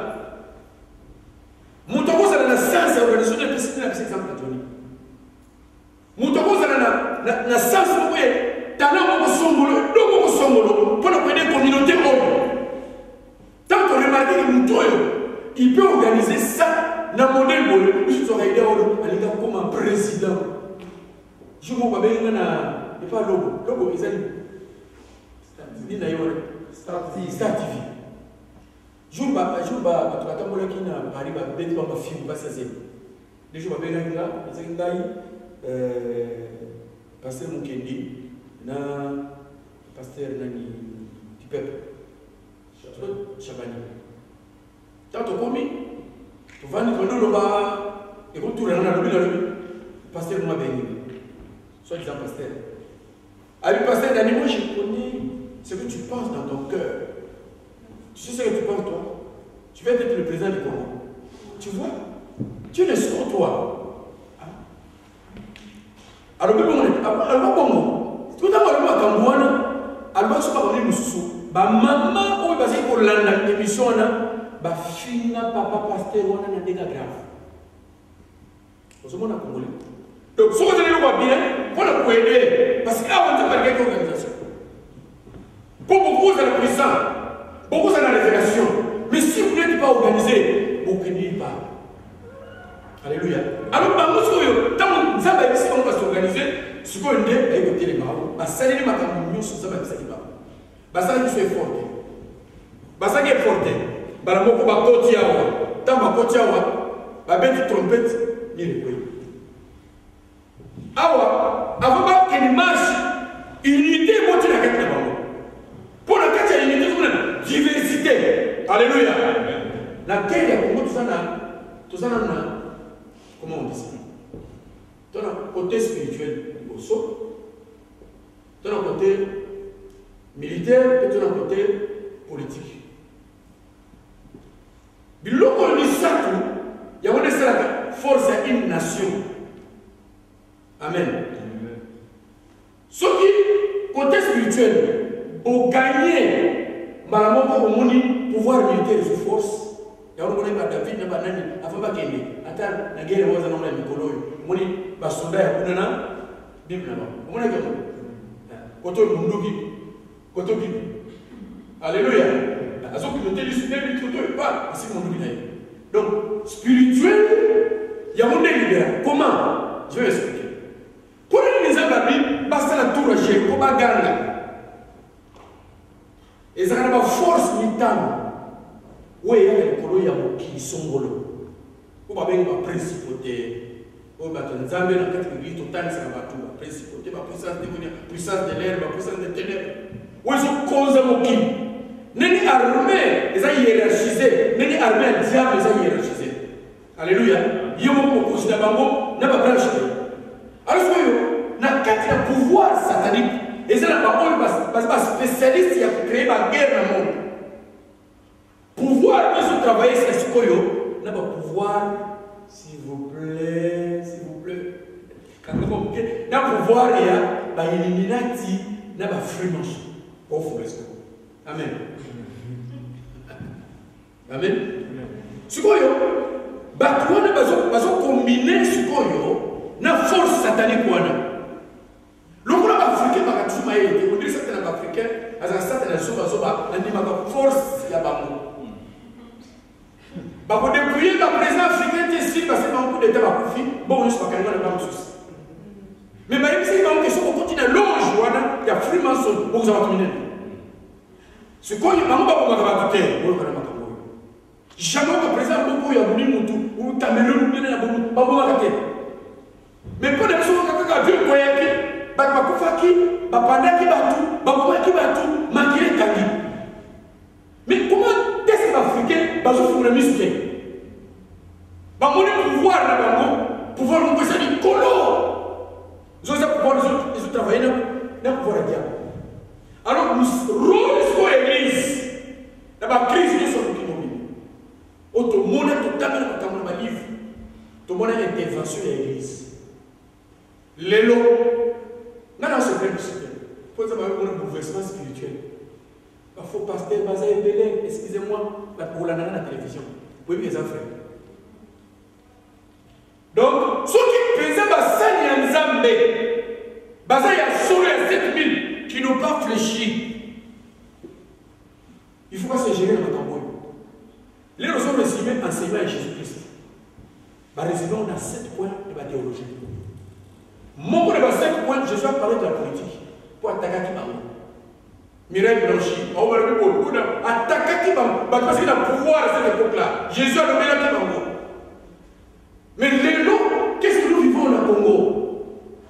mutu akozala na science ya organisation de piscine na exemple Anthony mutu akozala na science moko ye talent moko songolo pour la communauté tant qu'on remarque que mutu il peut organiser ça na modèle bolo je serais idée aller comme un président je m'en vais bien na et pas logo ils allaient Star TV. Jour tu vas tomber qui na Paris va bête pas film pas ça c'est. Les jours va bien là, c'est ngai pasteur Mukendi na pasteur nani du peuple. Chabani. Tant au commis, tu vas nous prendre le bas et retourner dans la lobby pasteur moi béni. Soit disant pasteur. Avec pasteur Dani moi je connais ce que tu penses dans ton cœur. Tu sais ce que tu penses, toi? Tu vas être le président du Congo. Tu vois? Tu es le score, toi. Alors, bon, tu vas voir le Cambouana, alors, tu vas voir le Moussou. ba maman ou basi pour la émission ba finga papa pasteur on a des dégâts graves. Vous avez compris? Donc si vous allez bien, pour le aider, parce que là on a pas d'organisation. Pour beaucoup c'est la puissance, beaucoup c'est la révélation. Mais si vous n'êtes pas organisé, vous ne pouvez pas. Alléluia. Alors, par contre, tant que nous avons s'organiser, ce qu'on dit, écoutez les parents, ça n'est pas comme nous, ça va être ça. Ça n'est pas fort. Ça n'est pas fort. La moko ba koti awa, tant ba koti awa, ba bête trompette, ni le pays. Awa, avant pas qu'il marche, unité monte la quête de maman. Pour la quête de l'unité, c'est diversité. Alléluia. Laquelle est pour tout ça, comment on dit ça? Dans le côté spirituel, au saut, dans le côté militaire et dans le côté politique. Biloko ni satu ya wone sala force à une nation. Amen. Ce qui côté spirituel au gagner malamoko omoni pouvoir militaire de force ya wone ba David na banani afaba kende ata na guerre waza na mikolo moni ba soldat ya kunana bible na ba omona ke koto munduki koto bible. Alléluia. Donc, spirituel, il y a un libéral. Comment? Je vais expliquer. Pour les Bible, basta la tour à Jésus, pour la ganga. Et ça a une force militaire. Oui, il y a des colons qui sont volés. Pour pas bien la principauté. Pour battre les Zambie dans la catégorie totale, c'est la principauté, la puissance de l'air, la puissance des ténèbres. Oui, ils sont cause de moquille. Neni armée, ils ont hiérarchisé. Neni armée, diable, ils ont hiérarchisé. Alléluia. Ils ont considéré bango, n'a pas branché. Alors, na quatre le pouvoir satanique. Et c'est la parole parce que spécialiste qui a créé la guerre dans le monde. Pouvoir, nous travailler sur ce qu'on n'a pas pouvoir, s'il vous plaît, s'il vous plaît. Quand vous avez un pouvoir, il y a un Illuminati, il y a un Freemason. Pour vous rester. Amen. Amen. Ce qu'on a combiné ce qu'on a force satanique. L'on a africain, on dit certains africains, à un certain nombre de force là-bas. Parce que depuis le président africain est ici, parce que beaucoup d'États ont fait, bon, je ne sais pas quand même pas souci. Mais même si on continue à loger, il y a Freemason, vous avez terminé. Ce qu'on a fait, jamais le président beaucoup a voulu monter ou Cameroun ou la bombe. Mais pour les personnes qui ont vu le Koyaki, Bakufaki, Bapanaki Batou, Babaki Batou, Makire Kagi. Mais comment est-ce que l'Africain va se faire le muscle? Bamoni pouvoir là-bas, pouvoir nous poser du colo. Ils ont pouvoir les autres travailler dans le pouvoir diable. Alors, nous rôle l'église. La crise de son économie. Tout le monde est totalement dans le livre. Tout le monde est intervention de l'église. Les lots. Non, non, c'est vrai, il faut savoir un bouleversement spirituel. Il faut pasteur, Bazaï Belé, excusez-moi, pour la télévision. Vous voyez mes enfants. Donc, ceux qui faisaient Bassani en Zambé, Bazaï a sauvé à 7000 qui n'ont pas fléchi. Il ne faut pas se gérer dans le tambour. Les raisons résumées enseignement à Jésus-Christ. On a 7 points de la théologie. Mon point de 7 points, Jésus a parlé de la politique. Pour attaquer qui parle. Mireille Blanchi, on va le dire, attaquer qui parle. Parce qu'il a le pouvoir à cette époque-là. Jésus a nommé la qui parle. Mais les lots, qu'est-ce que nous vivons au Congo?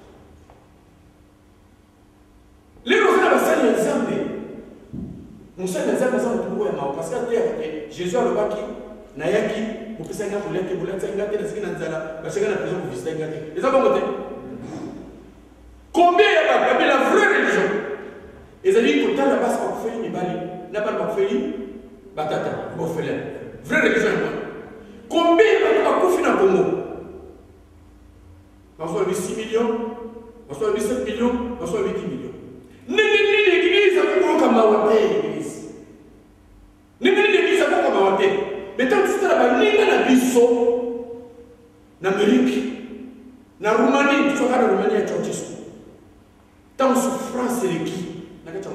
Les lots, c'est la scène de Zambé. Nous sommes des hommes parce que Jésus a le baki, Nayaki, vous pouvez vous l'être, vous l'êtes, vous l'êtes, parce que la prison vous visitez. Les hommes ont combien il y a la vraie religion? Ils ont dit que tant la base pour faire une bali, n'a pas pour faire une batata, pour faire vraie religion. Combien il y a pour faire un Congo? On soit 6 millions, on soit 7 millions, on soit 8 millions. L'église a fait comme l'église. Mais tant que c'était là-bas, il y a un biseau en Amérique, en Roumanie, tu vois, en Roumanie, il y a Ceausescu. Tant que France est qui, il y a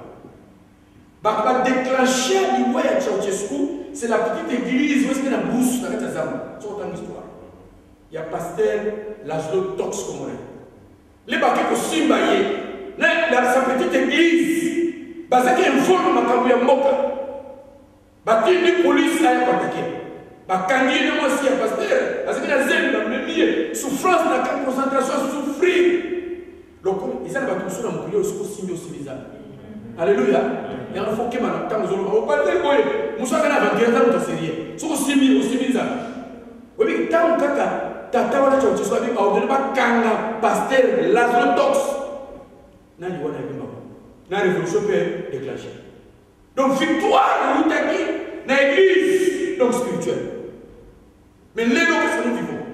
déclencher l'Ivoire à Ceausescu, c'est la petite église où est-ce qu'il y a une bouche dans cette zone. C'est autant d'histoire. Il y a pasteur Laszlo Tox comme les baquets pour Simbaye, sa petite église, parce qu'il y a un vol de Makabuya Moka. Bâti une police là, il y a attaqué. Bakangi de moi aussi, pasteur, parce qu'il y a zèle, souffrance, la concentration, souffrir. Donc, ils ont battu sur la mouille, aussi aussi bizarre. Alléluia. Il y a un faux qui m'a dit, quand vous parlez de quoi, vous savez, la vente, il y a un sérieux. C'est aussi bizarre. Oui, mais quand on a tata, on a dit, tu sois dit, on ne pas kanga, pasteur, Laszlo Tox. N'a pas la révolution peut déclencher. Donc, victoire, nous t'as dit, dans l'église, donc spirituelle. Mais les gens qui sont vivants.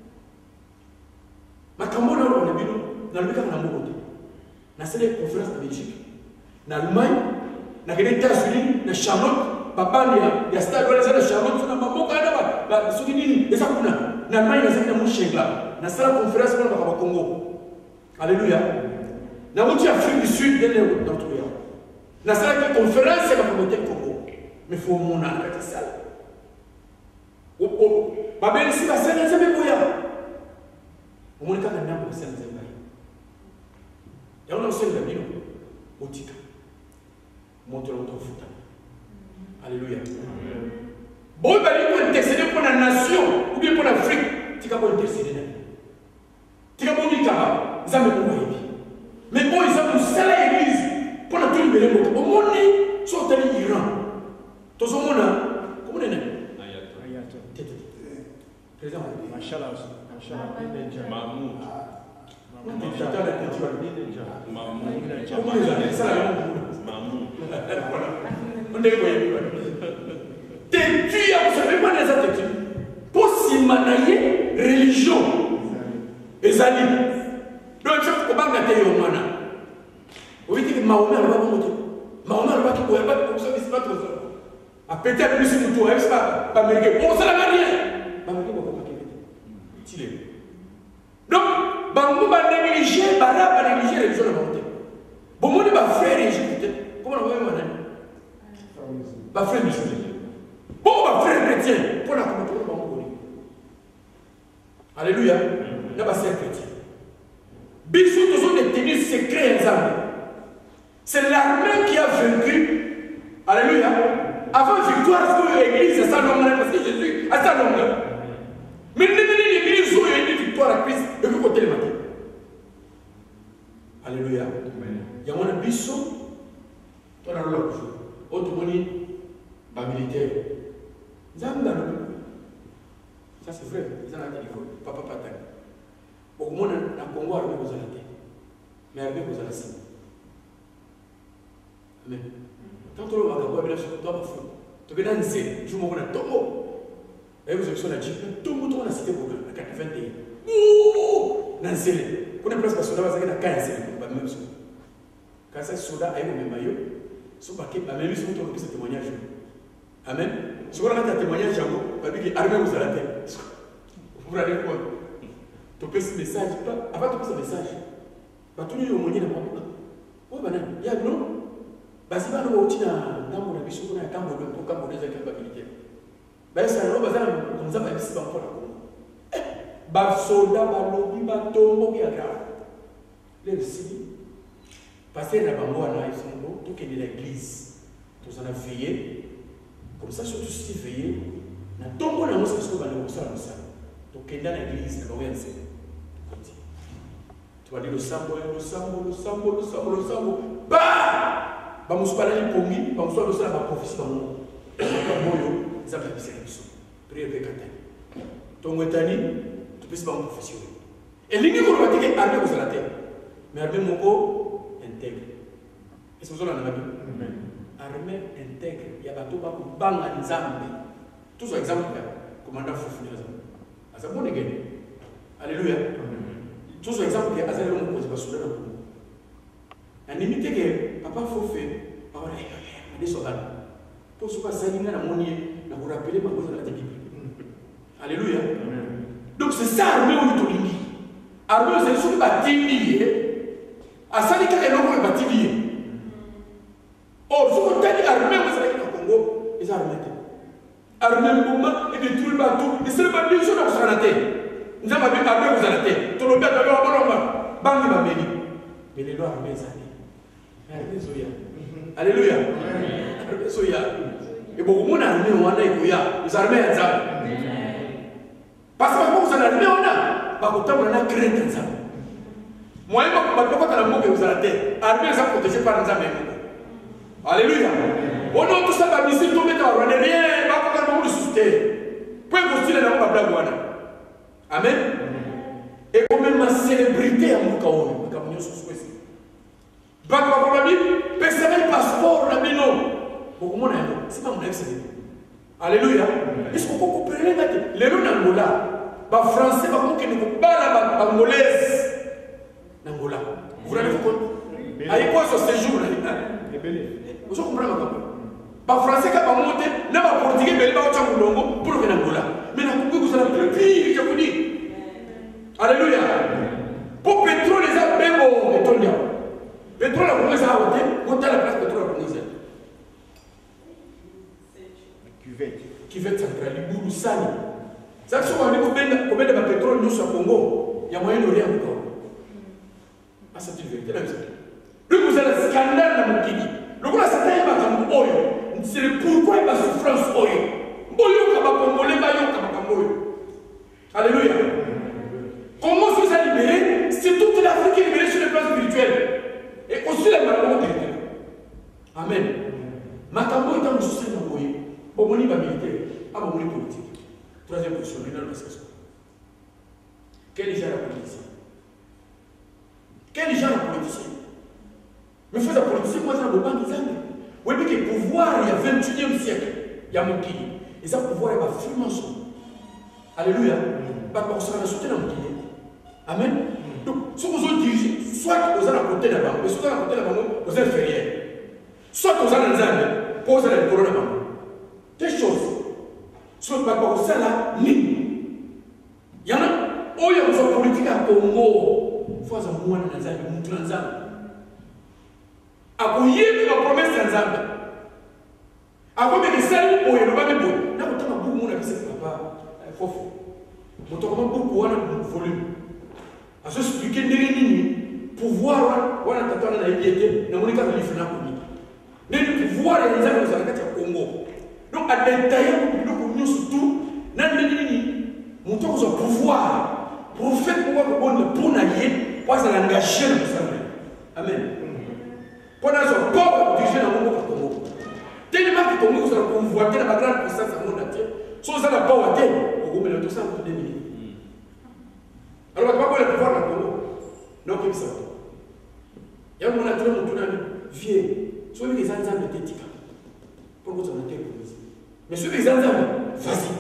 Ma camona, on a vu, dans le cas de la Mourode, dans cette conférence en Belgique, en Allemagne, dans les États-Unis, dans Charlotte, papa, il y a stade, il y a Charlotte, il y a Mamoka, il y a Soudini, et ça, en Allemagne, il y a un Mouchengla, dans cette conférence, il y a un Congo. Alléluia. Dans l'Afrique du Sud, il y a un autre. Dans cette conférence, il y a un Congo. Mais il faut mon âme, c'est ça. Ma belle, si la scène est jamais bouillante. Au moins, quand on a un peu de scène, c'est pas. Il y a un seul ami, au tika. Montre l'autre foot. Alléluia. Bon, il va intercéder pour la nation, ou bien pour l'Afrique. Tika va intercéder. Tika va dire, ils ont mais bon, ils ont une seule église pour la tout le monde. Au monde, ils sont allés en Iran. Tout ce monde, comment on est né? Présent. Machallah aussi. Machallah. Mahmoud. On est quoi? T'es tu as observé pas les attitudes. Pour s'y manier religion. Les amis. Donc, je ne pas gâter au mana. Vous dites que Mahomet n'a pas monté. Mahomet n'a pas qui pourrait pas comme ça, mais c'est pas trop ça. A peut-être plus de tout, c'est pas américain. Bon, ça n'a rien. Américain, on va pas qu'il donc, Bangou va négliger, Bara va négliger les religions de la volonté. Bon, moi, je vais faire Égypte. Comment on va faire, madame? Va faire musulman. Bon, on va faire chrétien. Pour la communauté, on va alléluia. Là, va faire chrétien. Bisous, toujours des tenues secrets ensemble. C'est l'armée qui a vaincu. Alléluia. Avant victoire, c'est que l'église, c'est ça longueur, parce que Jésus a sa longueur. Mais l'église, où il y a une victoire à Christ, de quel côté le matin? Alléluia. Il y a un bisou, toi dans l'autre, autre moni, pas militaire. Ça c'est vrai, ils ont dit, papa patan. Au moins, dans le Congo, armée vous allez la mais armée vous allez la cible. Amen. Quand on va voir la chose, toi, tu vas dans une scène, je me vois dans ton mot. Et vous avez sur la Jeep, tout le monde a cité pour la 81. Ouh! Dans une scène. Pour une place parce que là, vous avez la 15 même chose. Quand ça soda a eu le maillot, son paquet, la même chose, on a ce témoignage. Amen. Si vous avez un témoignage, vous avez dit armée vous allez la tête. Vous allez quoi? Tu peux ce message, avant tu peux ce message. Tu peux nous montrer dans le monde. Oui, madame, il y a non. Parce que nous avons dit dans le bichon, nous avons dit pour des capabilités. Mais ça, nous avons dit comme ça, nous avons dit pour la Bas soldat, bas lobby, bas tombeau qui est grave. Les récits. Parce que nous avons tout qui est de l'église. Nous avons veillé. Comme ça, surtout si tu veilles, nous avons tombeau dans notre esprit, nous avons ça. Donc, dans l'église, nous avons enseigné. Tu vas dire le sambo. Bah! Vamos parler de Pongi, vamos falar de la prophétie dans le monde. Ils ont fait des services. Prière de Katen. Ton Wetani, tu peux se faire une prophétie. Et l'unique qu'on va dire que l'armée vous a la terre. Mais l'armée mon intègre. Est-ce que vous avez la Bible? Armée intègre. Il y a bateau pour bang à Nzambe. Tout ça exemple, commandant Foufou. C'est bon, les gars. Alléluia. Tout ça exemple, il y a Azal Long pour se passer dans le monde. La limite que papa faut faire, papa a des soldats. Pour ce que ça y est, vous rappelez ma cause de la Bible. Alléluia. Donc c'est ça l'armée où il est. L'armée c'est ce qui va t'aider. À ça, il y a un homme qui va t'aider. Or, ce qu'on t'a dit, l'armée où c'est au Congo, les armées. L'armée mouvement et détruire le bateau. Et c'est le bateau qui est sur la terre. Nous avons vu l'armée où c'est la terre. Tout le monde a vu l'armée. Mais les lois armées, ça Alléluia. Alléluia. Alléluia. Et beaucoup de monde a armé, on a les armées à ça. Parce que vous avez l'armée, on a. Parce que vous avez crainte ça. Moi, je ne sais pas si vous avez la terre. L'armée est protégée par les armées. Alléluia. On a tout ça, on ici, tout le monde a rien. On va pas faire de susciter. Point postuler dans la blague. Amen. Et quand même ma célébrité à mon cas, comme nous sommes ici. Donc, pour la Bible, personne n'a passeport, la Bible, non. Beaucoup de monde c'est pas mon ex. Alléluia. Est-ce qu'on peut comprendre les gens d'Angola, les Français, les gens qui ne sont pas là, les Angolaises, d'Angola. Vous rendez vous compte? Aïe quoi ce séjour là? Vous comprenez ma les Français qui ont monté, les Portugais, les Belges, pour le Angola. Mais la Congo, vous allez plus pire, je vous dis. Alléluia. Pour pétrole, les gens, mais bon, pétrole, pétrole, la Congo, ça a voté, monter à la place pétrole, la Congo, Cuvette centrale, Boulou Sani. Ça, si on a combien de pétrole nous sur Congo, il y a moyen de rien encore. Ah, c'est une vérité. Lui, vous avez un scandale dans mon pays. Le gars, c'est un peu c'est le pourquoi il y a souffrance. Alléluia. Comment vous avez libéré? C'est toute l'Afrique qui est libérée sur le plan spirituel. Et aussi la maladie. Amen. Makambo est un souci dans le pays. Pour mon niveau militaire, à mon niveau politique. Troisième position, il y a une question. Quel est la politicien? Quel est la politicien? Mais faut la politicien, moi, je ne veux pas des amis. Oui, mais le pouvoir, il y a 21e siècle, il y a mon pays. Et ça, pouvoir, il va vraiment son. Alléluia. Pas pour ça, on a sauté dans mon pays. Amen. Donc, si vous êtes dirigé, soit vous êtes à côté là-bas, mais soit à côté là-bas, vous êtes inférieur. Soit vous êtes dans les armes, vous êtes dans le couronne là-bas. Des choses. Soit pas pour ça là, ni. Il y en a, oh, il y a une politique à Congo. Il faut avoir moins dans les armes, dans les armes. Appuyer la promesse des armes. Avant de saluer pour le bas de bout. Là, on a beaucoup de monde qui s'est papa. Il faut. On a beaucoup de volume. À se expliquer des lignes. Pouvoir, on a tatoué la piété. On a dit qu'il faut mais le pouvoir des armes, vous avez au Congo. Donc, à l'intérieur, nous surtout, nous avons un pouvoir. Pour faire pouvoir pour naïe, pour s'engager dans le sang. Amen. Pendant ce pauvre dirigé dans le Congo. Tellement que le Congo sera convoité dans la grande puissance du monde entier. Si vous avez la pauvreté, vous avez tout ça pour déminer. Alors, vous avez le pouvoir dans le Congo. Non, comme ça. Il y a un monde entier, mon vieux. Soit les ensembles de Tétika. Pour que vous en ayez pour vous. Mais sur les ensembles, vas-y.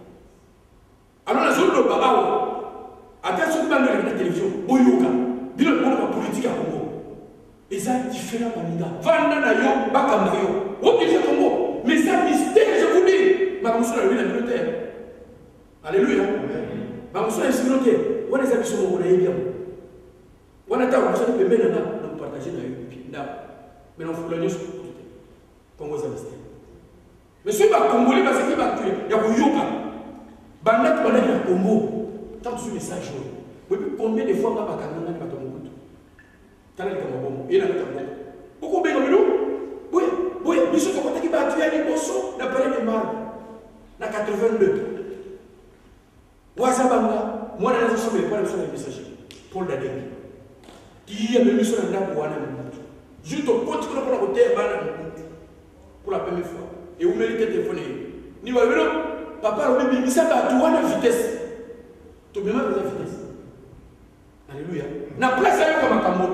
Alors, la zone de Babao, attention de la télévision, Boyoka, bilan de la politique à Congo. Et ça, différent, Mamina. Vanda Nayo, Bakamayo. Au dirige Congo. Mais ça, mystère, je vous dis. Ma moussa, la communautaire. Alléluia. Ma moussa, la communautaire. On les a mis sur mon bien. On a dit, on a dit, nous partager dans le mais on fout la nuit sur le Congo, ça mystère. Mais ce qui va Congolais, c'est qui va tuer. Il y a Yoka. Bandat, on a dit Congo. Tant que ce message, combien de fois on a pas quand on a pas ton goût? Tant que bon, il y a un pourquoi bien comme nous? Oui, oui, nous sommes content qu'il va tuer les bossons, n'a pas les marques. Na 82. Ouazabanga, moi, dans les assemblées, pas les messagers. Paul Dadeng. Qui a même mis sur la nappe pour aller juste au point que l'on a côté pour la première fois. Et vous méritez de téléphoner. Ni vous avez papa, il me ça va tout à vitesse. Tout le monde à vitesse. Alléluia. Na place à comme un Cameroun.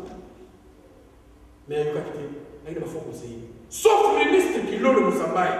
Mais il y a un fort conseiller. Sauf le ministre qui l'a le Moussambaï,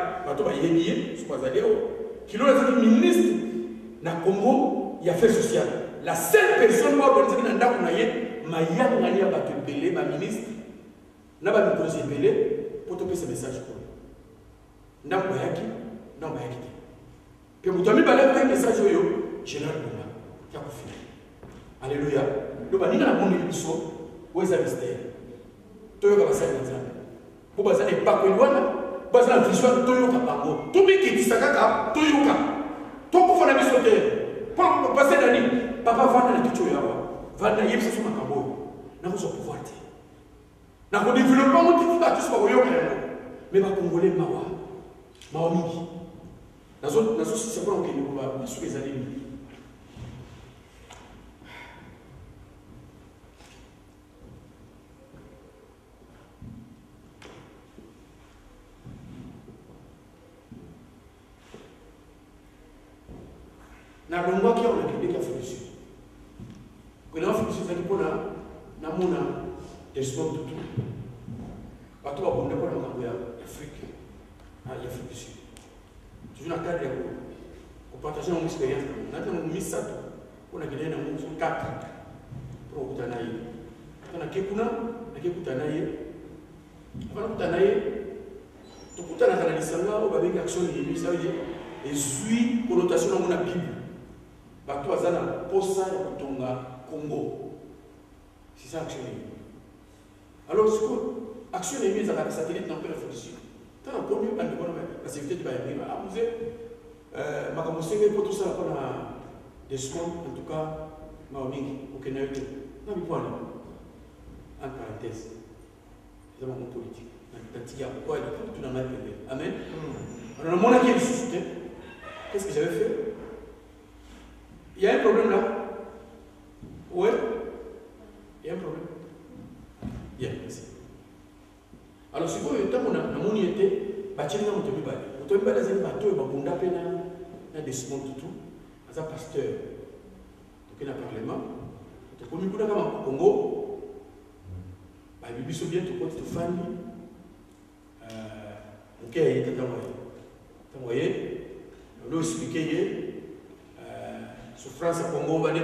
qui l'a le ministre na Congo, il y a fait social. La seule personne qui a organisé dans le Mayang a battu ma ministre, n'a pas mis belé pour te ce message pour lui. N'a pas yaki, non, mais écoutez. Que vous avez un message, général Bumba, qui a confirmé. Alléluia. Le banni a mon émission, où est-ce que c'est? Tout le monde va s'arrêter. Vous avez pas que vous avez la vision de Toyo Kapango. Tout le monde qui dit ça, Toyo Kapango. Tout le monde va s'arrêter. Pour passer l'année, papa va dans la kitchen. Va dans la kitchen, c'est un cambo. Nous avons ce pouvoir. Nous avons développé un petit peu de choses. Mais les Congolais, Mawa Mingi. Nous avons c'est quoi qu'on va sur les années. Na longwa qui on a créé la solution. Que la solution c'est pour na mona descend tout. Pas toi pour ne pas dans l'Afrique. L'Afrique du Sud. Toujours dans le cadre pour partager une expérience. Nous avons mis ça pour la Guinée, nous avons 4 pour Koutanaï. Nous avons Kekuna, nous avons Koutanaï. Avant Koutanaï, tout Koutanaï dans l'Isanga, on va avec action de ça veut dire et suit connotation dans la Bible. Bato azana posa ya kutonga Congo. C'est ça action. Alors ce que action est mise à la satellite dans la réflexion. Tant on connaît pas de bonne la sécurité de Bayern. Ah vous êtes ma comme c'est pour tout ça qu'on a des secondes en tout cas maomingi au Kenya. Non mais point en parenthèse. C'est mon politique. Dans pourquoi il est tout dans la Bible. Amen. Alors mon avis est qu'est-ce que j'avais fait? Il y a un problème là? Oui? Il y a un problème? Bien, merci. Alors, si vous avez mon été, bâtir dans mon tobi bali. Mon tobi bali, c'est un bateau, il va bunda pena, il y a des secondes tout. C'est un pasteur. Donc, il y a un parlement. Donc, pour nous, au Congo, il y a bien tout côté de famille. Ok, il y a un moyen. On a expliqué. Souffrance à Congo, Bani,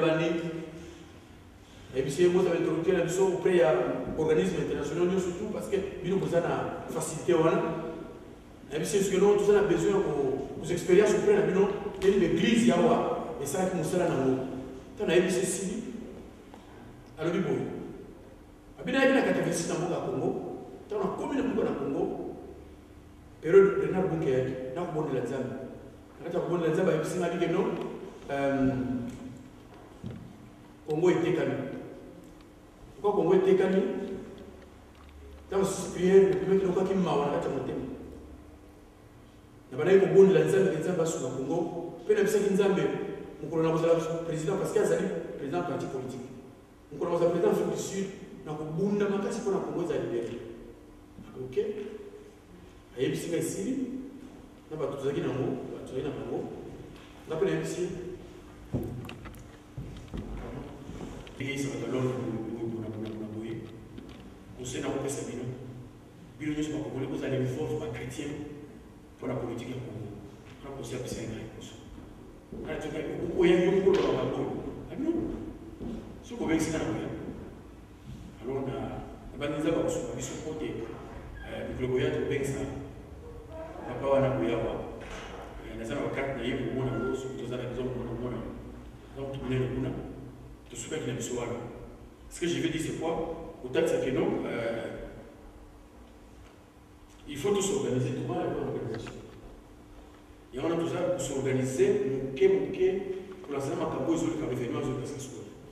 et puis c'est moi qui avais introduit la mission auprès des organismes internationaux, surtout parce que nous avons besoin de faciliter. Et puis c'est ce que nous avons besoin de expériences auprès de l'église, et ça qui nous sert à nous. Tant on a vu ceci, alors du bon. Et puis on a vu la catégorie dans le Congo, tant on a commis dans le Congo, période de notre bon cœur, notre bon de la Zambie. Notre bon de la Zambie, et puis c'est ma vie que nous. Congo était calme. Pourquoi Congo était calme? Dans ce prière, le premier qui nous a dit, on a fait un thème. Nous avons dit que bon, la Nzambe, les Nzambe sur le Congo, puis nous avons dit que Nzambe, nous avons le président parce qu'il y a un président parti politique. Nous avons le président Afrique du Sud, nous avons dit que nous avons dit que le Congo est libéré. Ok? Et puis, c'est ici, nous avons tout ça qui est dans le Congo. Nous avons ici. Et ça va dans l'ordre on sait dans le Sabino. Bino nous sommes congolais, vous allez vivre comme chrétien pour la politique du Congo. Quand vous avez besoin de réponse. Quand tu as beaucoup de gens qui ont ah non. Ce qu'on veut, c'est dans le alors, on a des gens qui sont sur le côté. Le Goya, tu peux ça. On n'a pas un Goya. Il y a des gens qui ont des gens qui ont des gens qui ont donc, tu connais le Bouna. Tu sais qu'il y a des soirs. Ce que je veux dire, c'est quoi? Au-delà de ça, que non, il faut tous s'organiser. Tout le monde a une organisation. Et on a tout ça pour s'organiser, pour la salle Macabo, ils ont le événement, ils ont le passage.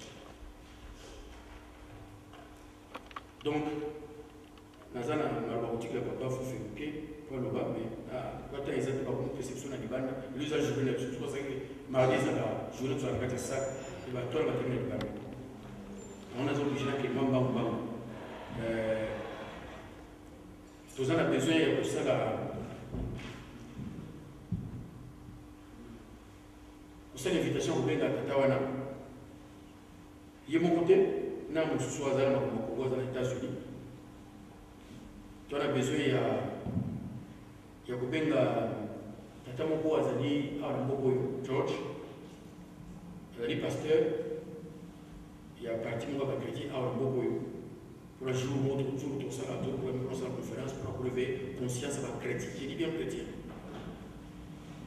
Donc, dans la boutique, il n'y a pas de pour le bas, mais quand ils ont une perception à l'Iban, l'usage de l'Iban, c'est pour ça que mardi, ça va jouer sur la carte de sac, et bien, toi, il va terminer l'Iban. On a des gens qui sont bam. Tous on a besoin de ça. Pour l'invitation au Béga Tatawana. Il y a mon côté, nous avons ce soir aux États-Unis. Tu as besoin, il y a Benga Tatamoko Azali, George, Azali pasteur. Il y a parti de la chrétien à Boboyo pour un jour ou l'autre, tout ça, pour une conférence, pour relever conscience à la chrétien. J'ai dit bien chrétien.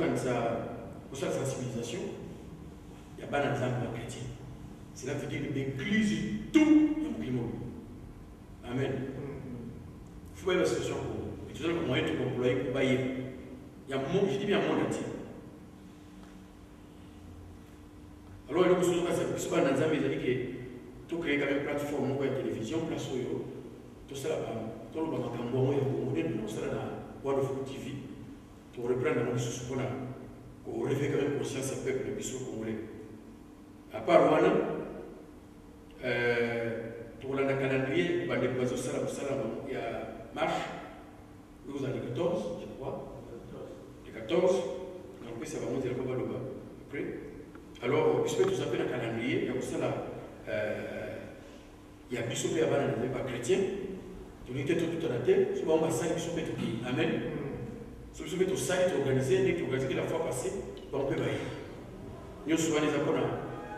pour sa sensibilisation, il y a pas d'ensemble chrétien. Cela veut dire l'église tout le climat. Amen. Il faut voir la situation pour vous. Et tout ça, le moyen de employer pour bailler. Il y a un monde, je dis bien un monde entier. Alors, il y a des choses qui sont dans les amis, que tout créer quand même une plateforme, une télévision, place où tout ça là-bas, tout le monde a un bon moyen de ça dans World of TV, pour reprendre dans le sous pour réveiller quand même conscience au peuple de congolais. À part Rwanda, pour le calendrier, il y a marche, vous avez 14, je crois. Les 14, donc ça va monter le bas après. Alors, puisque tout ça fait un calendrier, il y a ça là, il y a Bissopé avant les pas chrétiens, tout le monde tout à la terre, souvent on va ça, Bissopé tout qui. Amen. Si vous mettez au site organisé, dès que vous organisez la fois passée, on peut bailler. Nous souvent les apprenants.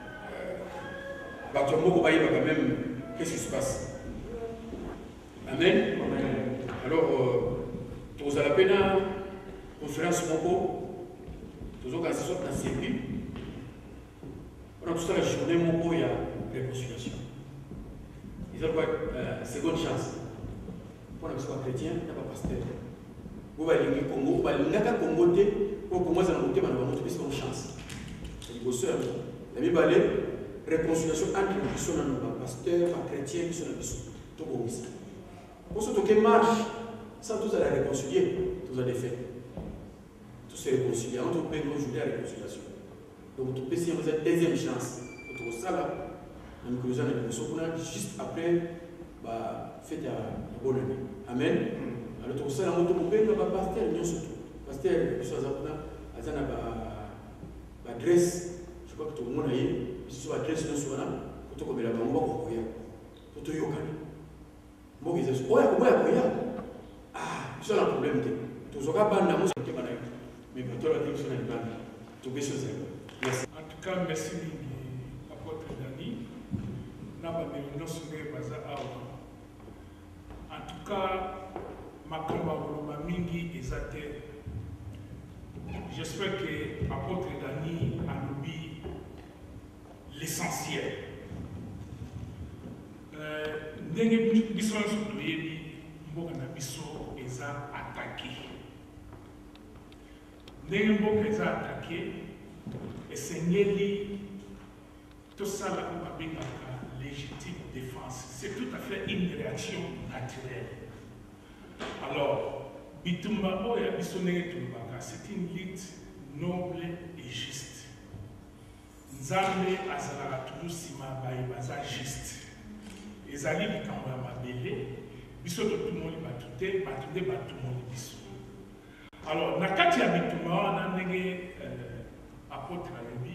Quand on va quand même, qu'est-ce qui se passe? Amen. Alors, vous avez la peine à conférence Moko, vous avez assisté à la série. On a tout ça la journée Moko, il y a réconciliation. Ils ont quoi seconde chance. Pour les chrétiens, il n'y a pas pasteur. Vous allez au Congo, vous allez au Congo, pour commencer à monter, vous allez monter, une chance. Il faut seul. La Bible allait réconciliation entre les personnes, les pasteurs, les chrétiens, les personnes. Tout comme ça. Pour ce qui marche, sans tous aller réconcilier, tous allez faire. Tous se réconcilier. On peut jouer à la réconciliation. Donc, vous pouvez vous avez deuxième chance. Vous ça là, on a juste après, faites la bonne année. Amen. Alors, tout ça, on peut faire le pasteur, nous surtout. Pasteur, nous sommes à adresse. Je crois que tout le monde a eu. Si vous avez adresse, nous sommes là. Pour tout comme la banque, pour tout yokan. Bon, ils disent, ouais, comment il y a ah, ils ont un problème. Tout ça, mais pour toi, la question est bonne. Tout bien chose. Merci. En tout cas, merci, apôtre Dani. En tout cas, ma combat mingi est j'espère que l'apôtre Dani a oublié l'essentiel. Ndenge biso nso toyebi mboka na biso eza attaqué. Ndenge mboka eza attaqué esengeli tosala oyo babengaka légitime défense. C'est tout à fait une réaction naturelle. Alors, bitumba oyo ya biso ndenge tolobaka, c'est une lutte noble et juste. Nzambe azalaka toujours nsima baye baza juste. Ezali likambo ya mabele biso totumoli bato te bato nde batumoli biso. Alors na kati ya bitumba wana ndenge apôtre alobi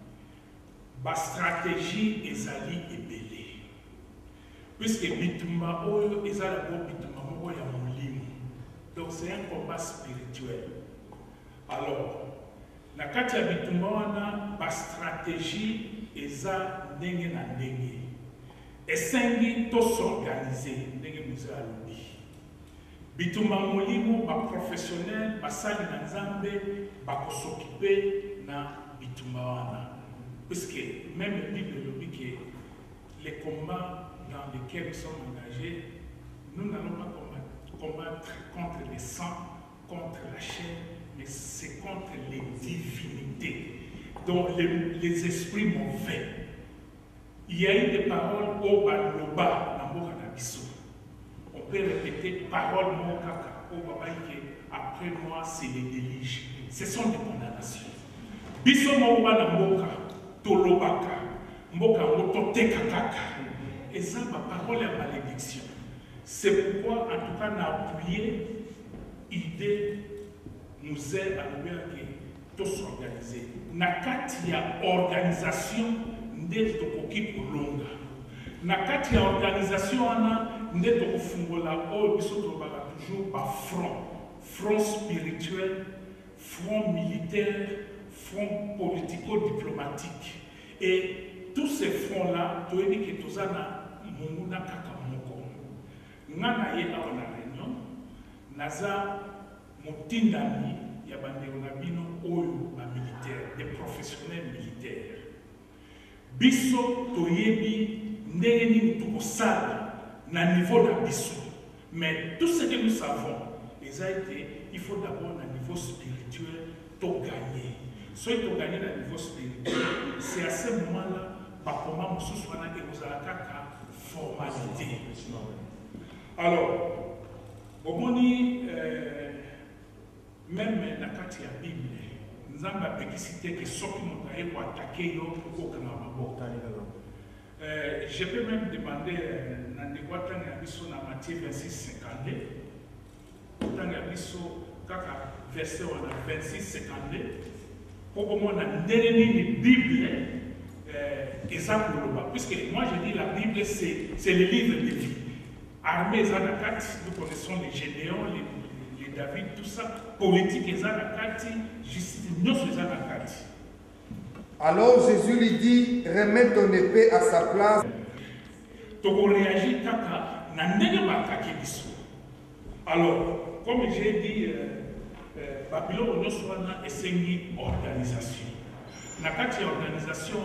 bastratégie ezali ebele puisque bitumba oyo eza d'abord bitumba moko ya molimo, donc c'est un combat spirituel. Alors na kati ya bitumba wana bastratégie eza ndenge na ndenge. Esengi to s'organiser ndenge muze alobi bitumba molimo ba professionnel basali na nzambe bakosokipe na bitumba wana puisque même la Bible lobi que les combats dans lesquels nous sommes engagés, nous n'allons pas combattre contre les sangs, contre la chair, mais c'est contre les divinités, donc les esprits mauvais. Il y a eu des paroles au Baloba, dans Mboka Nabiso. On peut répéter paroles Mokaka, au Babaïke, après moi c'est les déliges. Ce sont des condamnations. Biso Mboka na Mboka, Tolobaka, Mboka Motote Kakaka. Et ça, ma parole est malédiction. C'est pourquoi, en tout cas, on a appuyé l'idée, nous aide à nous dire que tout s'organiser. Nakati ya organisation, nde tokoki kulonga. Nakati ya organisation ana nde tokofungola oyo biso tobaka toujours ba front spirituel, front militaire, front politico-diplomatique. Et tous ces fronts-là, toyebi ke tozana munguna kaka moko. Ngana ye awa na réunion, naza motindani il y a des militaires, des professionnels militaires. Biso toyebi ndeni tukosala na niveau na biso. Mais tout ce que nous savons, il faut d'abord à niveau spirituel tout gagner. Ce qui est gagné à niveau spirituel, c'est à ce moment-là, comment nous sommes et vous avez formalité. Alors, au même dans la Bible, nous avons cité que ceux qui nous ont attaqué je peux même demander dans Matthieu 26, 52, verset 26, 52, pour que moi, dans la Bible, puisque moi je dis la Bible, c'est le livre de vie. Armée Zanakati, nous connaissons les Gédéons, les David, tout ça. Politique Zanakati, justice, nous sommes Zanakati. Alors Jésus lui dit, remets ton épée à sa place. Alors, comme j'ai dit, Babylone est une organisation. Dans cette organisation,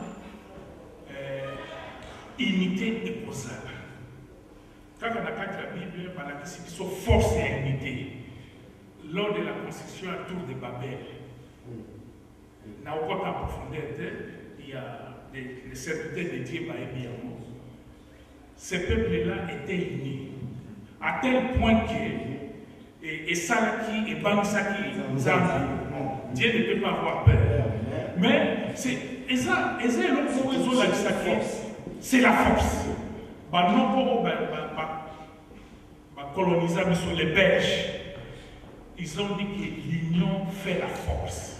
unité et causale. Quand on a la Bible, on a dit force et unité. Lors de la construction à Tour de Babel, dans le côté en profondeur, il y a des serviteurs de Dieu. Ces peuples-là étaient unis. À tel point que, et Salaki et Bansaki, Dieu ne peut pas avoir peur. Mais c'est la force. Colonisation sur les Belges, ils ont dit que l'union fait la force.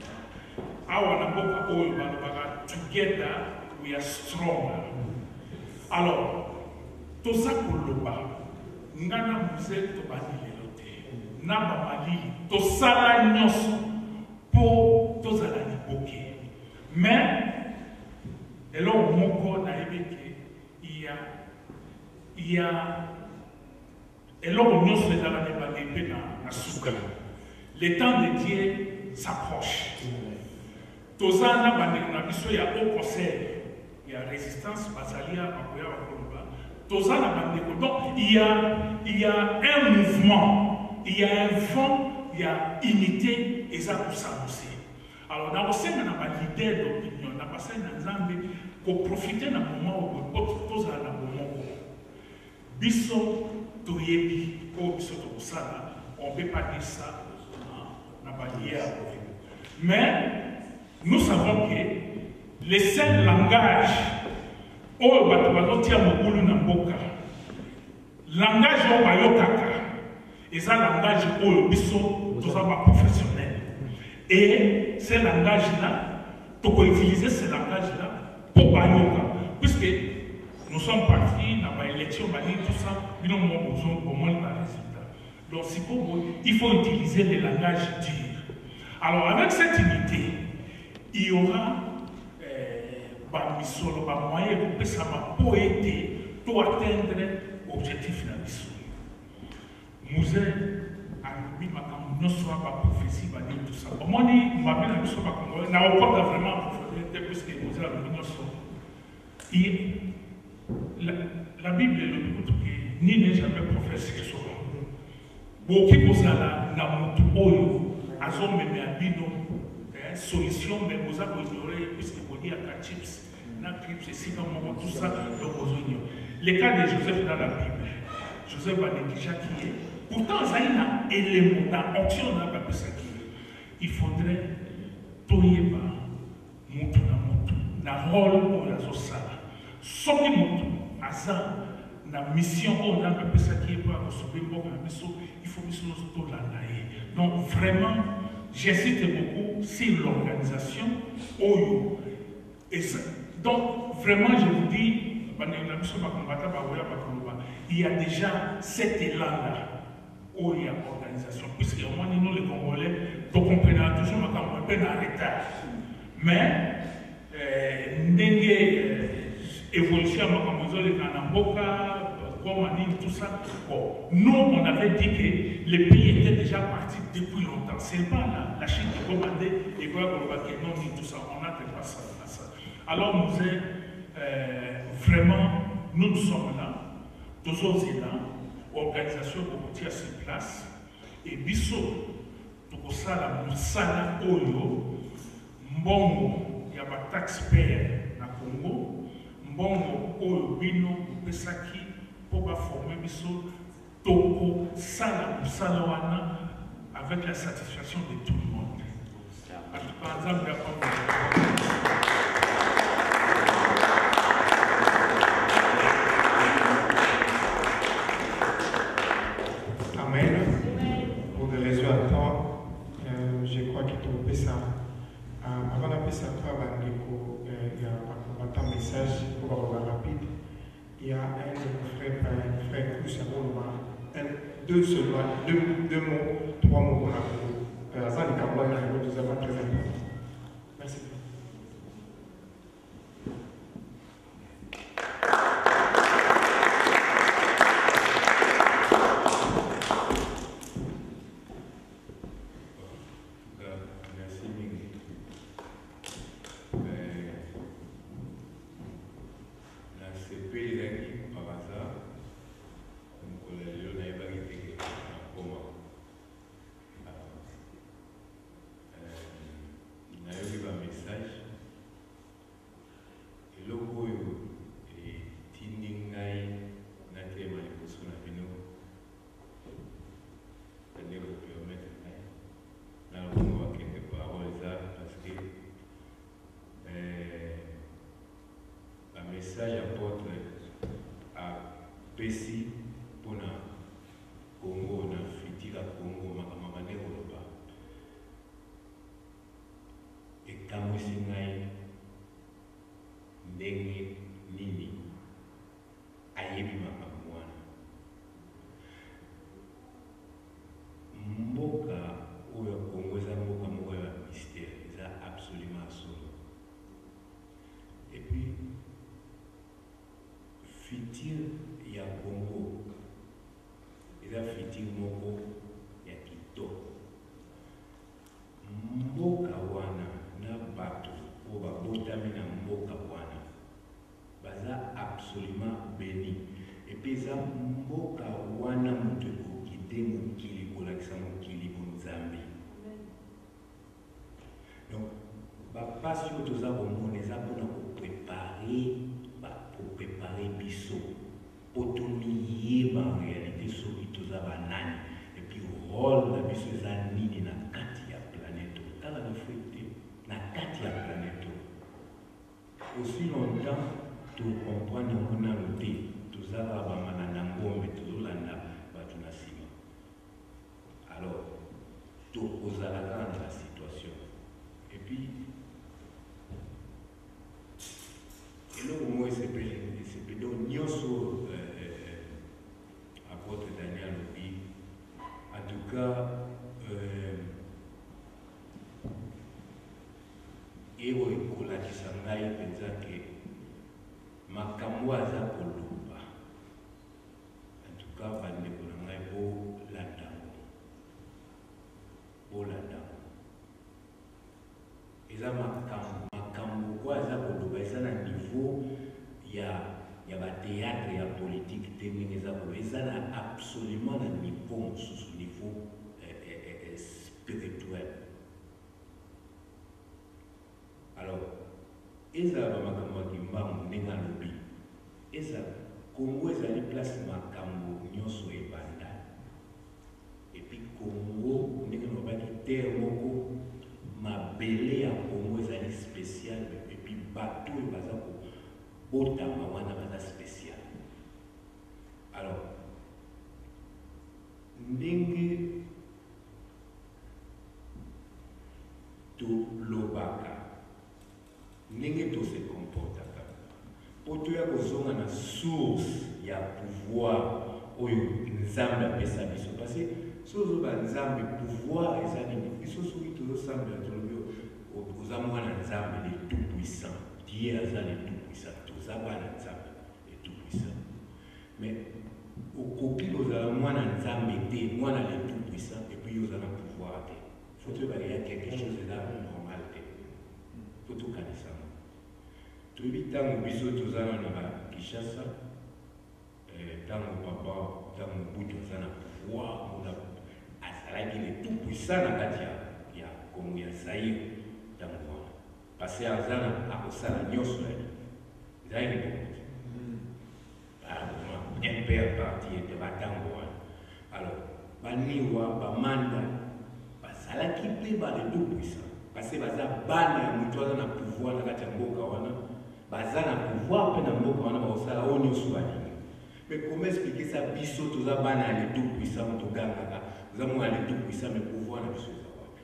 Together we are stronger. Alors, tout ça pour le bas, Nana Moussel Tobani Lelote, Naba Mali, tout ça la nyos pour tout ça la niboke. Mais, et là, au Moko, il y a et là, on nous fait dans la épée dans la souka. Le temps de Dieu s'approche. Tozana, il y a au conseil, il y a résistance, Basalia, Tozana, donc il y a un mouvement, il y a un vent, il y a unité, et ça pour s'avancer. Alors, dans le sein, on a un leader d'opinion, on a passé dans Zambie pour profiter d'un moment où Tozana a un moment où Bisso. On ne peut pas dire ça dans la barrière. Mais nous savons que le seul langage langage c'est un langage professionnel. Et ce langage-là, tu peux utiliser ce langage-là pour Bayoka. Puisque nous sommes partis dans l'élection, tout ça, nous avons besoin au moins de résultat. Donc, il faut utiliser le langage dur. Alors, avec cette unité, il y aura des moyens pour aider, pour atteindre l'objectif de la mission. Nous avons une prophétie, tout ça. Au moins, nous avons vraiment approfondi, puisque nous avons la Bible est le but que ni n'est jamais prophète sexuel. Beaucoup de choses na mutu oyo azome me abino solution mais vous avez ignoré puisque vous dites à chips na chips ici dans tout ça donc aux oignons. Le cas de Joseph dans la Bible, Joseph a négligé qui est pourtant ça il a élément dans option n'a pas ça il faudrait toyer pas mutu na rôle pour la société. Soki moto aza na mission on a peu ça qui est pour recevoir la mission il faut mission tout là. Donc vraiment j'insiste beaucoup sur l'organisation Oyo et ça, donc vraiment je vous dis il y a déjà cet élan là où il y a organisation puisque au moins nous les Congolais nous comprenons toujours ma campagne en retard mais évolution comme vous avez dans Namboka, Romanine, tout ça. Bon, nous, on avait dit que les pays étaient déjà partis depuis longtemps. C'est pas la Chine qui commandait et quoi, non, ni tout ça. On n'attend pas ça, à ça. Alors, nous sommes vraiment, nous sommes là, tous aussi là, organisation pour tirer sur place, et biso, tout ça, la moussala oyo, mbongo, il y a pas taxpayer na Congo, mbongo oyo bino, pesaki, pour former biso, toko, sala moussala wana, avec la satisfaction de tout le monde. Par exemple, Amen. Pour des raisons à temps, je crois qu'il te fait ça. Avant d'appeler ça, il y a un message pour avoir rapide. Il y a un de nos frères plus deux seulement, deux mots, trois mots qu'on a pour ça, les Camerounais, nous avons très important. Merci. message apporte à Pessi pour le Congo, na futur Congo, makamane Oloba. Et kamwisi ngai ndenge nini ayebi makambo wana. Mboka oyo Congo eza mboka moko ya mystère, eza absolument solo. Et puis futur ya Congo eza futur moko ya kitoko. Mboka wana na bato oyo babotami na mboka wana baza absolument béni. Et puis eza mboka wana moto ekokite mokili kolakisa mokili bonzambe. Donc bapasi oyo toza komona eza mpona koprepare biso po tomiyeba en réalité soki toza banani et puis rôle na biso eza nini na kati ya planète tala na fete na kati ya planète aussi longtemps tocomprendre yango nano te tozala bamana na ngombe tozolanda bato na nsima. Alors tokozalaka na la situation et puis eloko moko esepeli donc nyonso apôtre Daniel lobi en tout cas eyo ekolakisa ngai mpenza ke makambo aza koloba en tout cas bandeko na ngai bolandango eza makambo kwa aza koloba eza na niveau ya batéâtre ya politique te ndenge eza koloba eza na absolument na niveau mosusu niveau spirituel. Alors ezala bamakambo ya kimbangu ndenge alobi ezala Congo ezali place makambo nyonso ebanda epuis Congo ndenge nalobaki terre moko mabele ya Congo ezali spécial epuis bato oyo baza kobotama wana baza spécial. Alors ndenge tolobaka ndenge tose comportaka po toya kozonga na source ya pouvoir oyo nzambe apesa biso parce que sozo banzambe pouvoir eza nini biso soki tozosambela tolobi oza mwana nzambe le tout puissant Dieu aza le tout puissant toza bana nzambe le tout puissant mais okoki kozala mwana nzambe te mwana le tout puissant et puis ozala pouvoir te faut toyeba ya quelque chose eza normal te faut tokanisa toyebi ntango biso tozala na bakishasa ntango papa ntango mobutu aza na pouvoir mona azalaki le tout puissant na kati ya kongo ya zaire ntango wana parce aza na akosala nyonso ezalaki bongo un père parti de batango alors baniwa bamanda bazalaki mpe bale tout puissant parce que baza bana ya moto aza na pouvoir na kati ya mboka wana baza na pouvoir mpe na mboka wana bakosala oyo nyonso balingi mais comment expliquer ça biso toza bana ya le tout puissant togangaka toza mwana le tout puissant mais pouvoir na biso eza wapi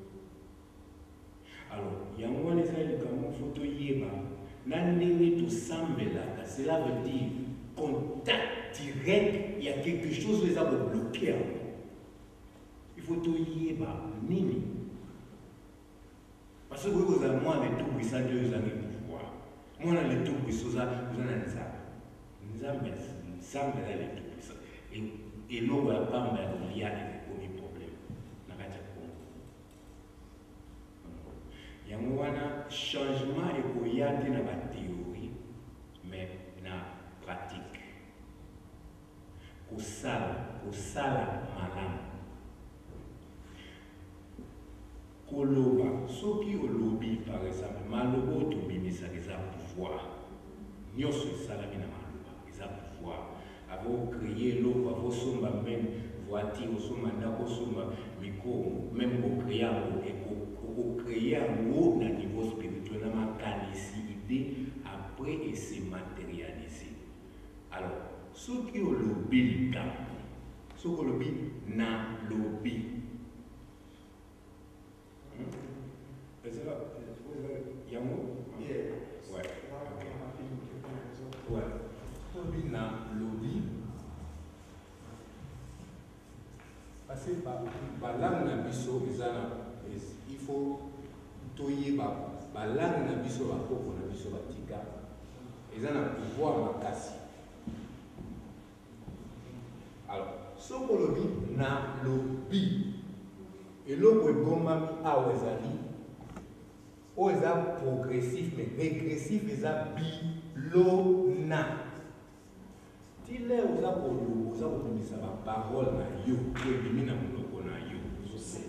alors yango wana eza likambo fo toyeba na ndenge tosambelaka cela veut dire contact direct, il y a quelque chose qui est bloqué. Il faut tout y aller, nini. Parce que vous avez moi les tout puissants 2 années pour pouvoir. Moi on a les tout puissants, vous en avez ça. Nous avons les tout puissants. Et nous on va pas mettre il y a des premiers problèmes. N'a pas de problème. Il y a un changement écoyate dans la théorie, mais dans la pratique. Kosala malamu koloba soki olobi par exemple maloba otobimisaka eza pouvoir nyonso esalami na maloba eza pouvoir avo créer eloko avosomba même voiture osomba ndako osomba micro même kocréer yango okocréer yango na niveau spirituel na makanisi idée après et se matérialiser alors soki olobi likambo soki olobi na lobi yango olobi na lobi parce que balangue na biso eza na il faut toyeba balangue na biso bakoko na biso batika eza na pouvoir makasi. Alors, ce qu'on le dit, na lobi. Et l'autre est gommami à Wezali. O est progressif, mais régressif est bilona. Tile aux apôtres, aux apôtres, ça va parole na yo, qui est na monoko na yo. Je sais.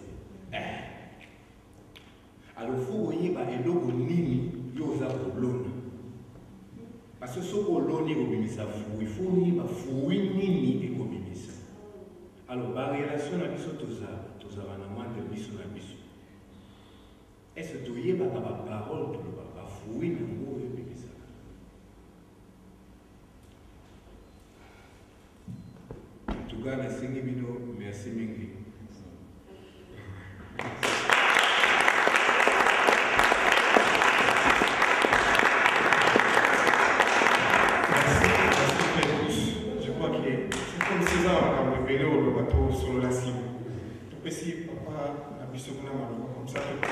Alors, il faut voyez, bah, et l'autre nini, yo aux apôtres. Parce que ce qu'on l'oni obimisa fou, il faut ni ma fouine nini et obimisa. Alors, la relation à biso toza na de biso na biso. Est-ce que tu y es pas parole de la fouine ou obimisa? En tout cas, merci mingi. Sur la cible. Tu peux essayer, papa, la mission qu'on a comme ça, tu peux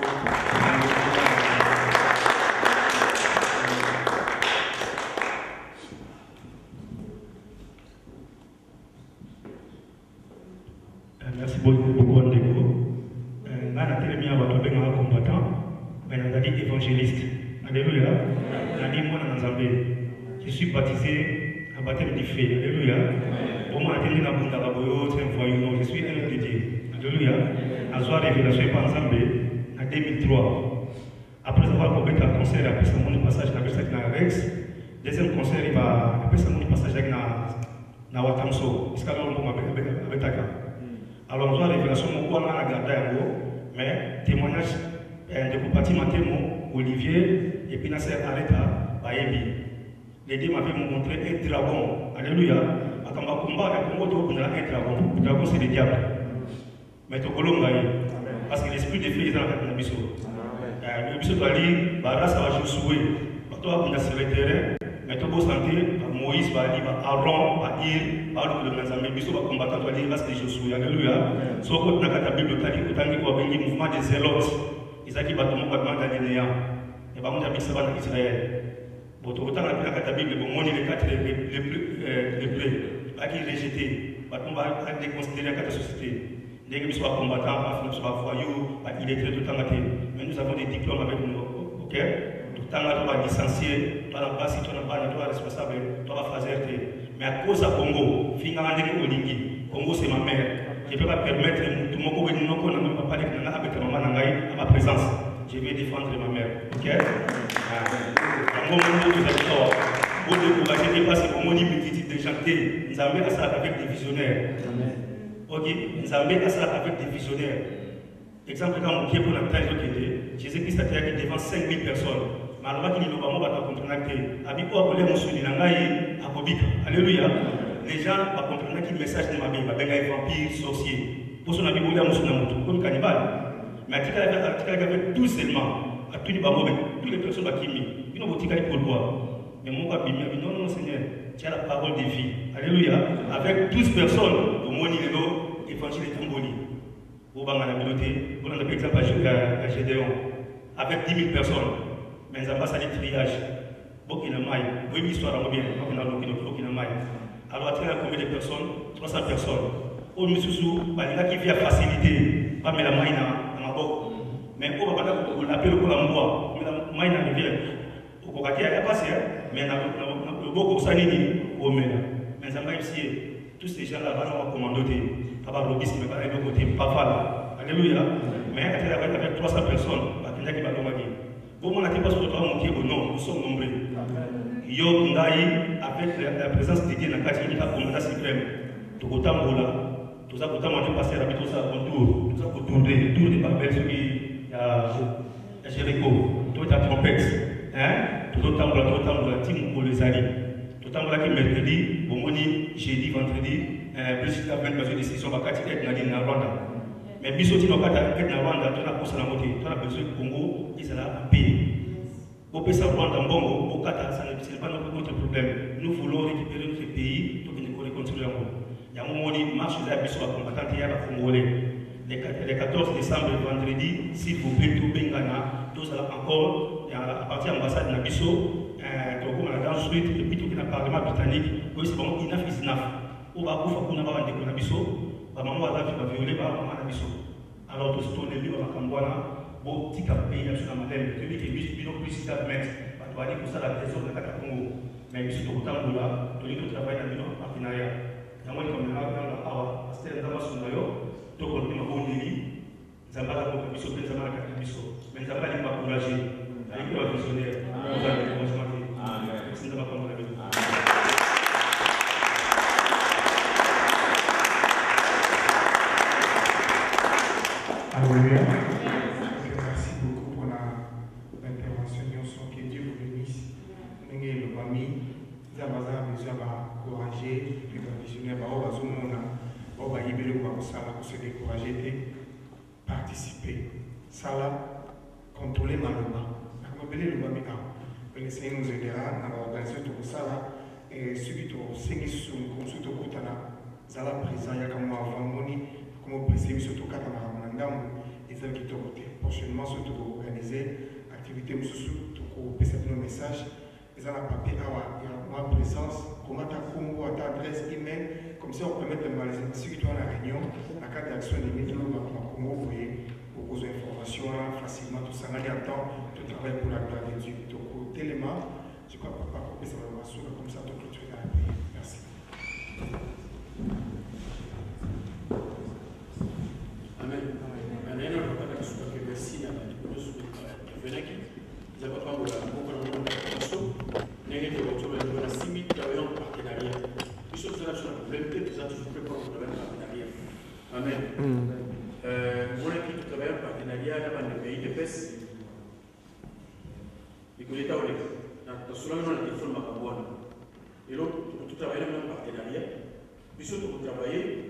merci beaucoup, Andeko. Nana Télémia va tomber un combattant, mais on a dit évangéliste. Alléluia. On a dit moi dans Zambé. Je suis baptisé à baptême du feu. Alléluia. Pour moi, je suis un voyou, je suis un homme de Dieu. Alléluia. À la révélation par Zambé en 2003. Après avoir complété un concert, après ça, mon passage dans Rex. Deuxième concert, il va après ça, mon passage dans Watamso. Jusqu'à là, on va avec Taka. Alors, on a la révélation, on a gardé un mot, mais témoignage de compartiment Olivier et puis Nasser Areta, Bayebi. Les deux m'avaient montré un dragon. Alléluia. Quand on va combattre, on va un dragon. Le dragon, c'est le diable. Mais tu parce que l'esprit de feu est dans la biso. Le biso doit dire, ça va jouer. Toi, on a sur le terrain. Mais tu vas sentir, Moïse va dire, Aaron va dire, le biso va combattre, va dire, parce que je suis. Alléluia. So, quand on a la Bible, on a dit, mouvement des zélotes. Ils ont dit, on va demander à l'Énéa. Et on a dit, ça va en Israël. Autant la Bible, on a les 4 les qui est rejeté, on va déconsidérer la société. Dès que nous sommes combattants, nous sommes voyous, il est très tout le temps. Mais nous avons des diplômes avec nous, ok? Tout le temps, on va licencier, on va si tu n'as pas, on va responsable, on va faire. Mais à cause de Congo, Congo c'est ma mère. Je ne peux pas permettre tout le monde qui n'a pas parlé avec maman à ma présence. Je vais défendre ma mère, ok? Congo, nous avons pour décourager, parce que comme on dit multitude de gens, nous avons ça avec des visionnaires. Ok, nous avons ça avec des visionnaires. Exemple, quand on vient pour la taille de Jésus-Christ a été devant 5000 personnes. Mais alors qu'il n'y a pas de comprendre que alléluia. Les gens vont comprendre qu'il y a un message de ma vie, il y a un vampire, sorcier. Pour son avis, il y a un comme cannibale. Mais il y avait 12 éléments. À tous les personnes qui m'ont dit, ils n'ont pas pour le voir. Mais mon papa m'a dit, non, Seigneur, tu as la parole de vie. Alléluia. Avec 12 personnes, pour moi, l'évangile est emboli. Vous avez la communauté, vous avez par exemple à Gédéon. Avec 10 000 personnes. Mais ça passe à des triages. Beaucoup de mailles. Vous avez une histoire à bien. Beaucoup de mailles. Alors, à travers combien de personnes? 300 personnes. Au Missoussou, il y a qui vient faciliter. Pas mais la maille dans ma boque. Mais on va l'appeler pour la moi. Mais la maille dans le vient. Au Kokaki, il n'y a pas ça. Mais le beau Koksanini, au Mena. Mais ça va ici. Tous ces gens-là vont commandoter. Pas par lobbyisme, mais par le côté. Pas mal. Alléluia. Mais avec 300 personnes, il y a qui va tomber. Bon, on n'a pas sur le droit de au nom, nous sommes nombreux. Yo, Ndaï, avec la présence de Dieu dans le quartier, il y a un combat suprême. Tout le temps, tout ça, tout le passer à tout ça, autour, tout ça, autour de Babel, celui qui a Jéricho, tout la trompette, tout le temps, la team pour les alliés. Tout le temps, qui mercredi, bomoni, jeudi, vendredi, plus de 20 mesures de décision, va être dans la Rwanda. Mais bisoti no kata ket na Rwanda tona posa na moté tona besoin Congo isala paix. Au pesa Rwanda mbongo au kata ça n'est pas notre problème. Nous voulons récupérer notre pays pour que nous reconstruire encore. Il y a un moment où marche la biso à combattant ya congolais. Le 14 décembre vendredi, s'il vous plaît tout bengana, tout ça encore à partir de l'ambassade na biso donc on a dans suite et puis tout le parlement britannique, c'est bon enough is enough. On va pouvoir qu'on a pas de na biso. Maman va violer par maman à biso. Alors tout ce qu'on est libre à Cambouana, bon petit pays à la madame, celui qui est plus plus mettre, tu vas dire que ça la trésor de la Congo. Mais ici tout le temps là, tout le travail dans le partenariat. Il y a moins comme là dans la awa, c'est un damas sur l'ayo, tout le monde bon délit, ça va la biso, ça va la biso. Mais ça va aller pas encourager. Avec le visionnaire, vous allez commencer. C'est pas comme la vie. Alléluia. Merci beaucoup pour l'intervention. Que Dieu vous bénisse. Le famille, nous avons besoin d'encourager les visionnaires, se décourager, participer. Ça là, contrôler ma loi. Le Seigneur nous aidera à organiser tout ça là. Et celui qui est sur ça là présent, il y a comme avant, comme président, surtout quand on a et celles qui ont prochainement surtout pour organiser activité pour passer nos messages ils ont la papier à ma présence comment ta Congo à ta adresse email comme ça on peut mettre ceux qui sont à la réunion la carte d'action des médias à Congo vous voyez beaucoup d'informations facilement tout ça on a le temps de travailler pour la gloire de Dieu donc tellement je crois que papa ça va m'assurer comme ça donc tu vas prier merci. Amen. Neno tunataka tusikie versi hapa kuhusu Veneki. Zaba pango la Mungu na Mungu Kristo. Nene ndio kutoka ndio na simi tutaona partenariat. Hizo tunataka problème que ça toujours prépare pour le partenariat. Amen. Voilà qui tout travaille en partenariat dans les pays de paix. Et que l'État ole na solo na téléphone makabona. Et l'autre tout travailler en partenariat. Biso tout travailler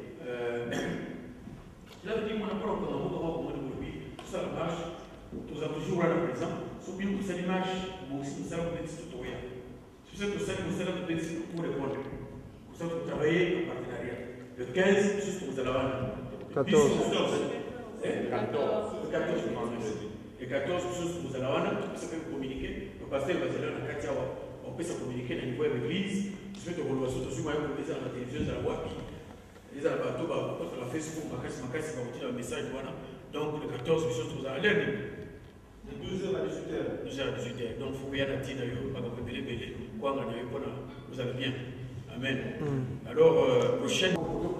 là, je dis, on a pas encore tout ça marche, tout ça toujours là présent. Sauf que tout ça marche, moi aussi, ça vous dit tout rien. C'est ça que vous allez vous dire pour répondre. Vous ça vous travaillez en partenariat. Le 15, juste vous allez avoir. 14. Le 14, je pense. Le 14, juste vous allez avoir, vous savez communiquer. Le pasteur va aller dans la Katia, on peut se communiquer au niveau de l'église. je vais te revoir sur le télévision, la télévision, la WAPI. Les bateaux, la Facebook, ma casse, un message. Donc, le 14, les choses, vous allez aller. De 2h à 18h. 2h à 18h. Donc, il faut bien la dire, vous allez bien. Amen. Alors, prochaine.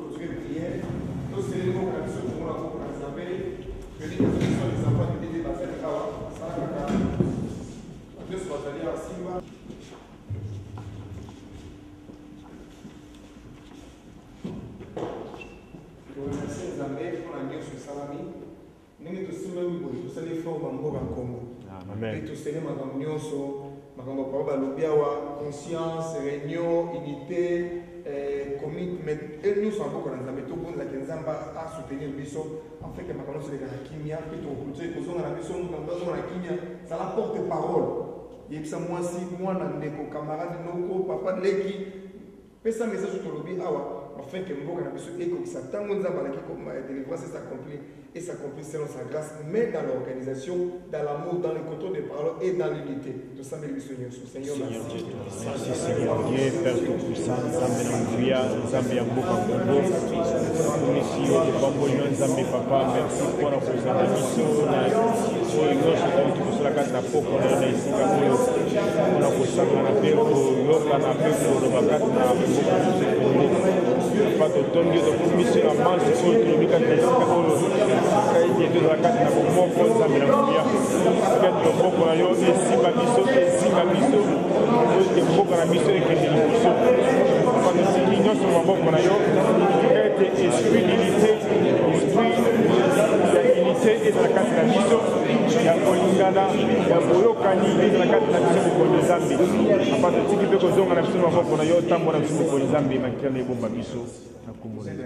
Conscience, réunion, unité, commitment, et nous sommes beaucoup dans la méthode pour la Kenzamba à soutenir le bison, en fait que ma connaissance de la kimia, puis ton coup de pied, la mission, nous avons la kimia, ça la porte-parole. Et puis ça, moi, si moi, nos camarades, nos papa de l'équipe, mais ça, message sur le lobby, afin que nous avons la mission et que ça, tant que nous avons la délivrance s'accomplit, et s'accomplit selon sa grâce, mais dans l'organisation, dans l'amour, dans le contrôle des paroles et dans l'unité. Tout ça, mais le Seigneur, Seigneur, merci. Merci Seigneur Dieu, Père Tout-Puissant, Nzambe na Mvia, Nzambe ya Mboka Kongo, Tunisi, Bambonyo, Nzambe Papa, merci pour la kozala biso, na oyo nyonso oyo tokosalaka na poko na yo na esika oyo, mpona kosangana mpe koyokana mpe koloba kati na mboka biso Kongo. Papa totondi yo tokomisi na manse oyo tolobi kati na esika oyo, kaiti tozala kati na bomoko Nzambe na Mvia, kati loboko na yo esimba biso, esimba biso, oyo mboka na biso ekende liboso. Papa tosiki nyonso na maboko na yo, ete esprit d'unité, esprit ya unité ezala kati na biso, ya kolingana, ya boyokani ezala kati na biso mokolo Nzambe. Papa totiki mpe kozonga na biso na maboko na yo, tambola biso mokolo Nzambe na nkela na ebomba biso na kombo na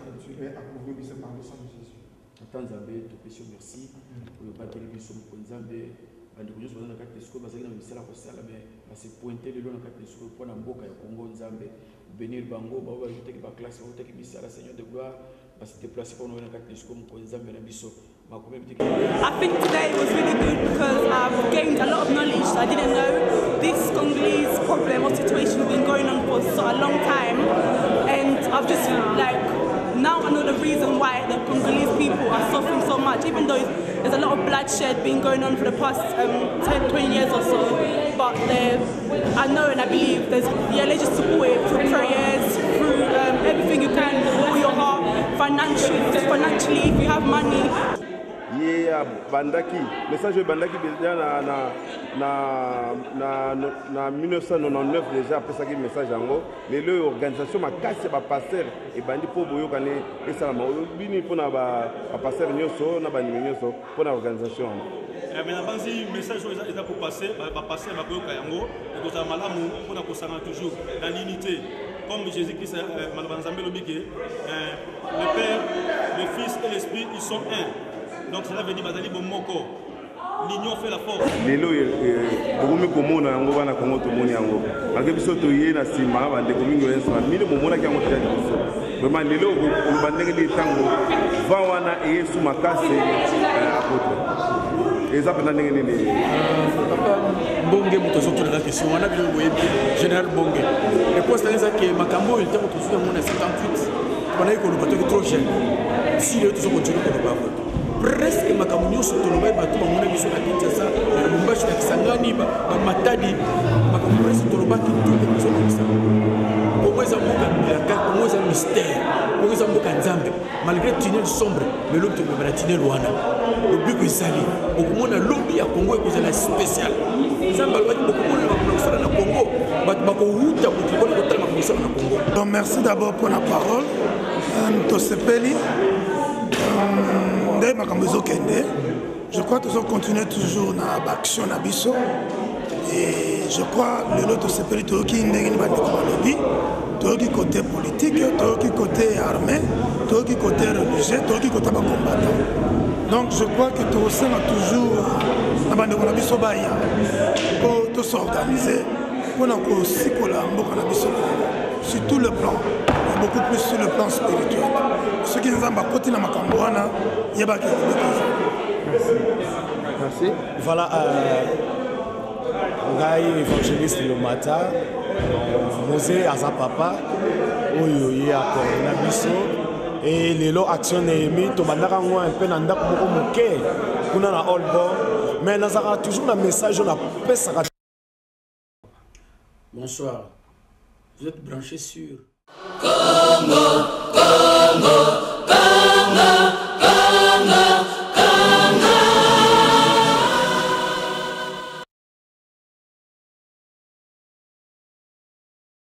Nzambe topesi merci oyo bateli biso mokolo Nzambe bandeko nyonso baza na kati esiko bazali na misala kosala me base pointe lelo na kati esiko mpona mboka ya Kongo Nzambe bénir bango bao bazotaki baklasse bazotaki misala Seigneur de gloire base déplacer mpona oyo na kati esiko mokolo Nzambe na biso. I think today was really good because I've gained a lot of knowledge I didn't know. This Congolese problem or situation has been going on for a long time, and I've just now I know the reason why the Congolese people are suffering so much, even though there's a lot of bloodshed been going on for the past 10, 20 years or so. But I know and I believe let's just support it through prayers, through everything you can, all your heart, financially, if you have money. Yeah, bandaki message bandaki déjà na 1999 déjà après ça message yango les organisation makasi ba pasteur et bandi po boyokane et salama bini pona ba pasteur nyonso na bani nyonso pona organisation mais na banzi message est pour passer ba pasteur ba boyoka yango et ko malamu pona ko sanga toujours dans l'unité comme Jésus-Christ Nzambe lobike le Père, le Fils et l'Esprit ils sont un. Donc cela veut dire bazali bomoko. L'union fait la force. Lelo bokomi komona yango bana Kongo tomoni yango. Malgré biso toye na sima bande komingo ensa mile bomona ki yango tya biso. Vraiment lelo olubandenge li tango va wana Yesu makase apôtre. Exemple ndenge nini. Papa Bonge mutozo to la question wana bilo boyebi général Bonge. Le poste là que makambo il était autour de mon 78. On a eu qu'on le trop jeune. Si le tout continue qu'on le pas. Presque makambo nyonso toloba bato bamona biso na Kinshasa na Lubumbashi na Kisangani ba Matadi makambo presque toloba kitoko biso na Kisangani omweza mboka ya omweza mystère omweza mboka Nzambe malgré tunnel sombre le lobby to na tunnel wana lobby ko isali okomona lobby ya Congo ekozala spécial Nzambe alobaki okomona na kusala na Congo bato bakohuta kutibona kotala makambo na Congo. Donc merci d'abord pour la parole tosepeli je crois que nous allons continuer toujours dans l'action Nabiso. Et je crois que l'autre se peut être qui côté politique, côté armé, côté religieux, côté combattant. Donc je crois que tout ça toujours pour s'organiser pour aussi sur tout le plan, et beaucoup plus sur le plan spirituel. Ce qui nous a côté dans Makambouana, il y a Merci. Voilà, Ngaï évangéliste Lomata, Mosé aza papa oyo ye akorona biso et lelo action Néhémie tobandaka ngo un peu na ndako moko moke kuna na Olborg mais nazaka toujours na message on apesaka. Bonsoir, vous êtes branchés sur Congo, Congo.